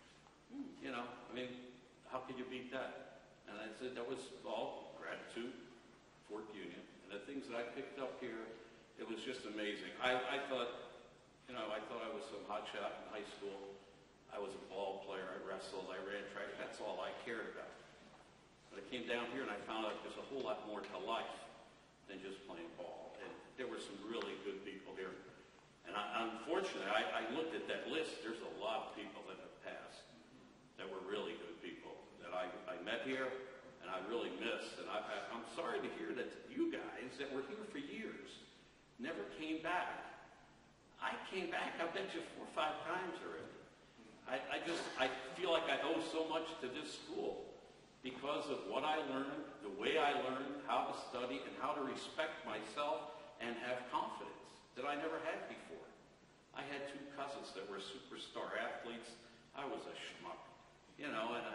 How could you beat that? And I said that was all gratitude, Fort Union, and the things that I picked up here, it was just amazing. I thought I was some hotshot in high school. I was a ball player. I wrestled. I ran track. That's all I cared about. But I came down here and I found out there's a whole lot more to life than just playing ball. And there were some really good people here. And unfortunately, I looked at that list. There's a lot of people that have passed that were really good people that I met here and I really missed. And I'm sorry to hear that you guys that were here for years never came back. I came back, I bet you 4 or 5 times already. I feel like I owe so much to this school because of what I learned, the way I learned how to study and how to respect myself and have confidence that I never had before. I had 2 cousins that were superstar athletes. I was a schmuck, and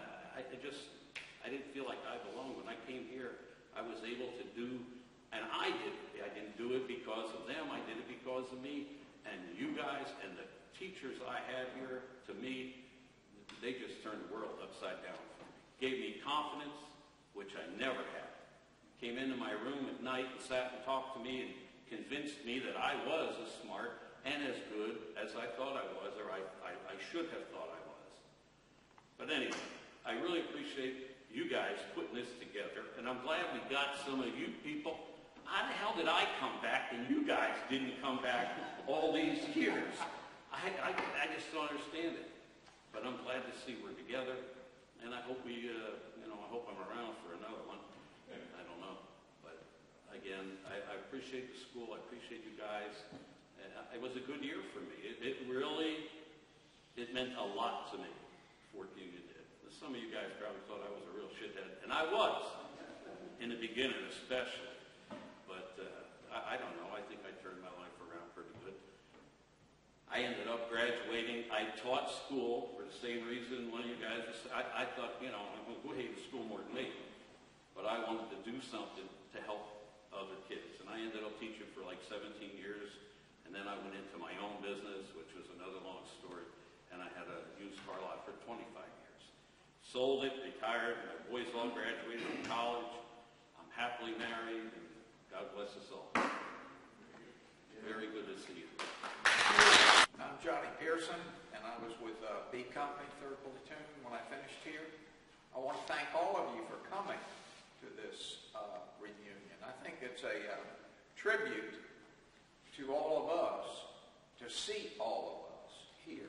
I didn't feel like I belonged. When I came here, I was able to do, and I did it. I didn't do it because of them. I did it because of me. And you guys and the teachers I had here, to me, they just turned the world upside down for me. Gave me confidence, which I never had. came into my room at night and sat and talked to me and convinced me that I was as smart and as good as I thought I was, or I should have thought I was. But anyway, I really appreciate you guys putting this together, and I'm glad we got some of you people. How the hell did I come back and you guys didn't come back all these years? I just don't understand it. But I'm glad to see we're together, and I hope I hope I'm around for another one. I don't know. But again, I appreciate the school. I appreciate you guys. It was a good year for me. It meant a lot to me, Fort Union did. Some of you guys probably thought I was a real shithead, and I was, in the beginning especially. But I don't know. I think I turned my life around pretty good. I ended up graduating. I taught school for the same reason one of you guys was. I thought, who hated school more than me? But I wanted to do something to help other kids. And I ended up teaching for like 17 years. And then I went into my own business, which was another long story. And I had a used car lot for 25 years. Sold it, retired. My boys all graduated from college. I'm happily married. And God bless us all. Very good to see you. I'm Johnny Pearson, and I was with B Company, 3rd Platoon, when I finished here. I want to thank all of you for coming to this reunion. I think it's a tribute to all of us to see all of us here.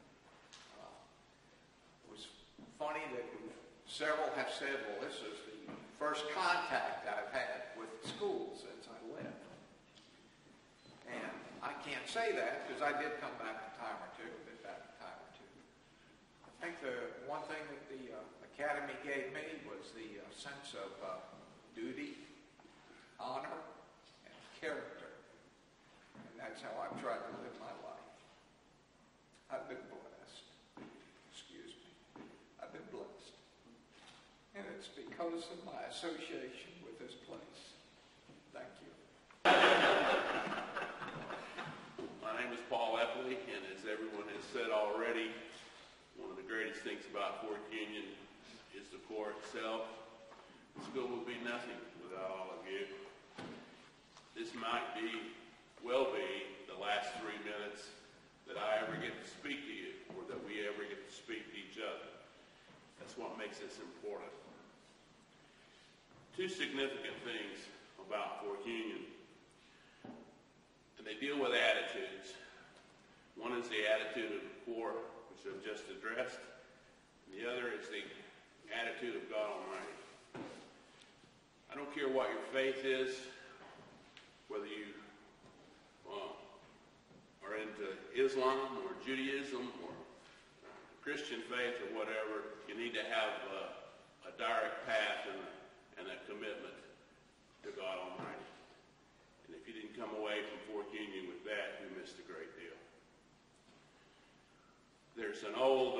It was funny that several have said, well, this is the first contact I've had with schools since I left. And I can't say that because I did come back a time or two, I think the one thing that the Academy gave me was the sense of duty, honor, and character. And that's how I've tried to live my life. I've been blessed. Excuse me. I've been blessed. And it's because of my association with this place. Thank you. My name is Paul Epley, and as everyone has said already, one of the greatest things about Fort Union is the Corps itself. The school would be nothing without all of you. This might well be the last 3 minutes that I ever get to speak to you, or that we ever get to speak to each other. That's what makes this important. Two significant things about Fort Union, and they deal with attitudes. One is the attitude of the Corps, which I've just addressed, and the other is the attitude of God Almighty. I don't care what your faith is, whether you are into Islam or Judaism or Christian faith or whatever, you need to have a direct path and a commitment to God Almighty. And if you didn't come away from Fort Union with that, you missed a great deal. There's an old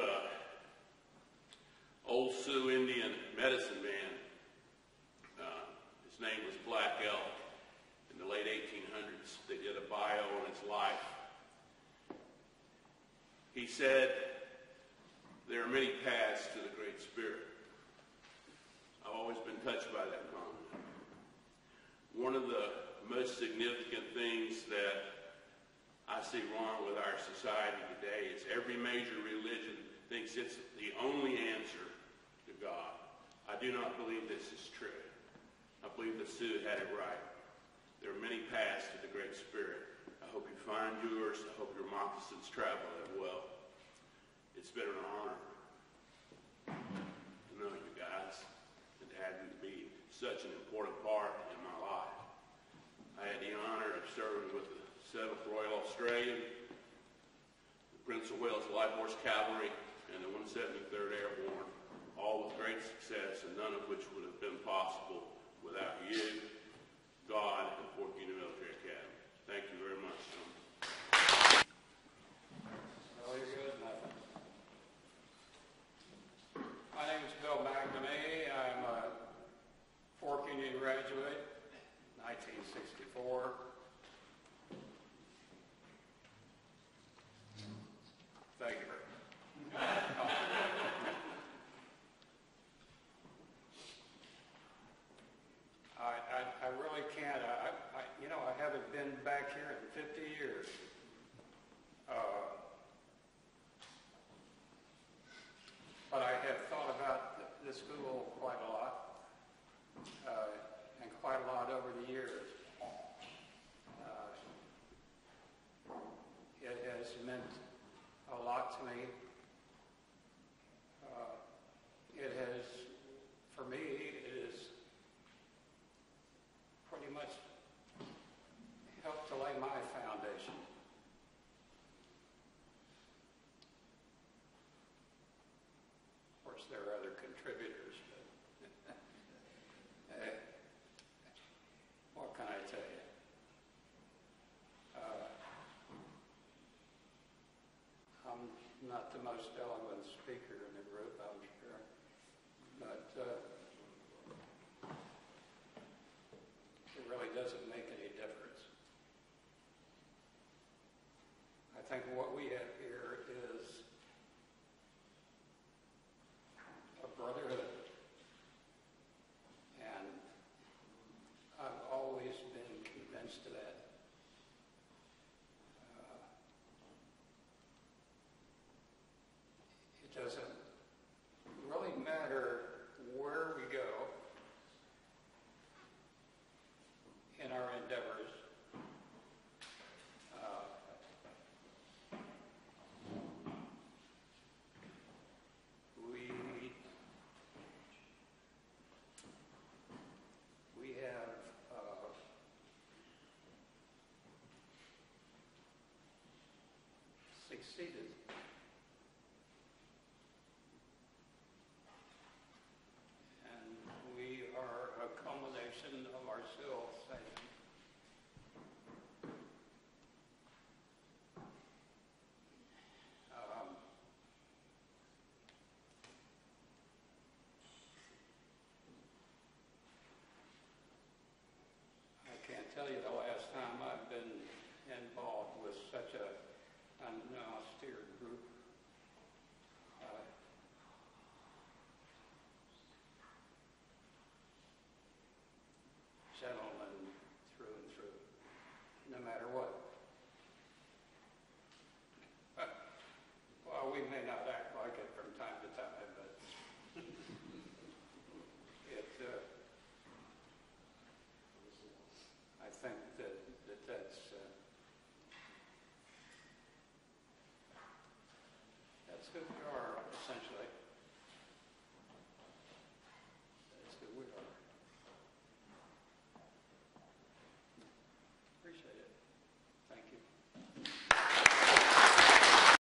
Sioux Indian medicine man. His name was Black Elk. In the late 1800s, they did a bio on his life. He said, there are many paths to the Great Spirit. I've always been touched by that comment. One of the most significant things that I see wrong with our society today is every major religion thinks it's the only answer to God. I do not believe this is true. I believe that Sue had it right. There are many paths to the Great Spirit. I hope you find yours. I hope your moccasins travel that well. It's been an honor to know you guys and to have you be such an important part in my life. I had the honor of serving with the 7th Royal Australian, the Prince of Wales Light Horse Cavalry, and the 173rd Airborne, all with great success, and none of which would have been possible without you, God, and Fort Union Military Academy. Thank you very much, gentlemen. Really good. My name is Bill McNamee. I'm a Fort Union graduate, 1964. Thank you very much. lot to me. It has, for me, it has pretty much helped to lay my foundation. Of course, there are other contributors, but what can I tell you? I'm not the most eloquent speaker in the group, I'm sure, but it really doesn't make any difference. I think what we have here is a brotherhood, and I've always been convinced of that. It doesn't really matter where we go in our endeavors. We have succeeded. And we are a culmination of ourselves saying, I can't tell you the last time I've been involved with such an austere group. Gentlemen through and through, no matter what. Well, we may not act like it from time to time, but I think that's good.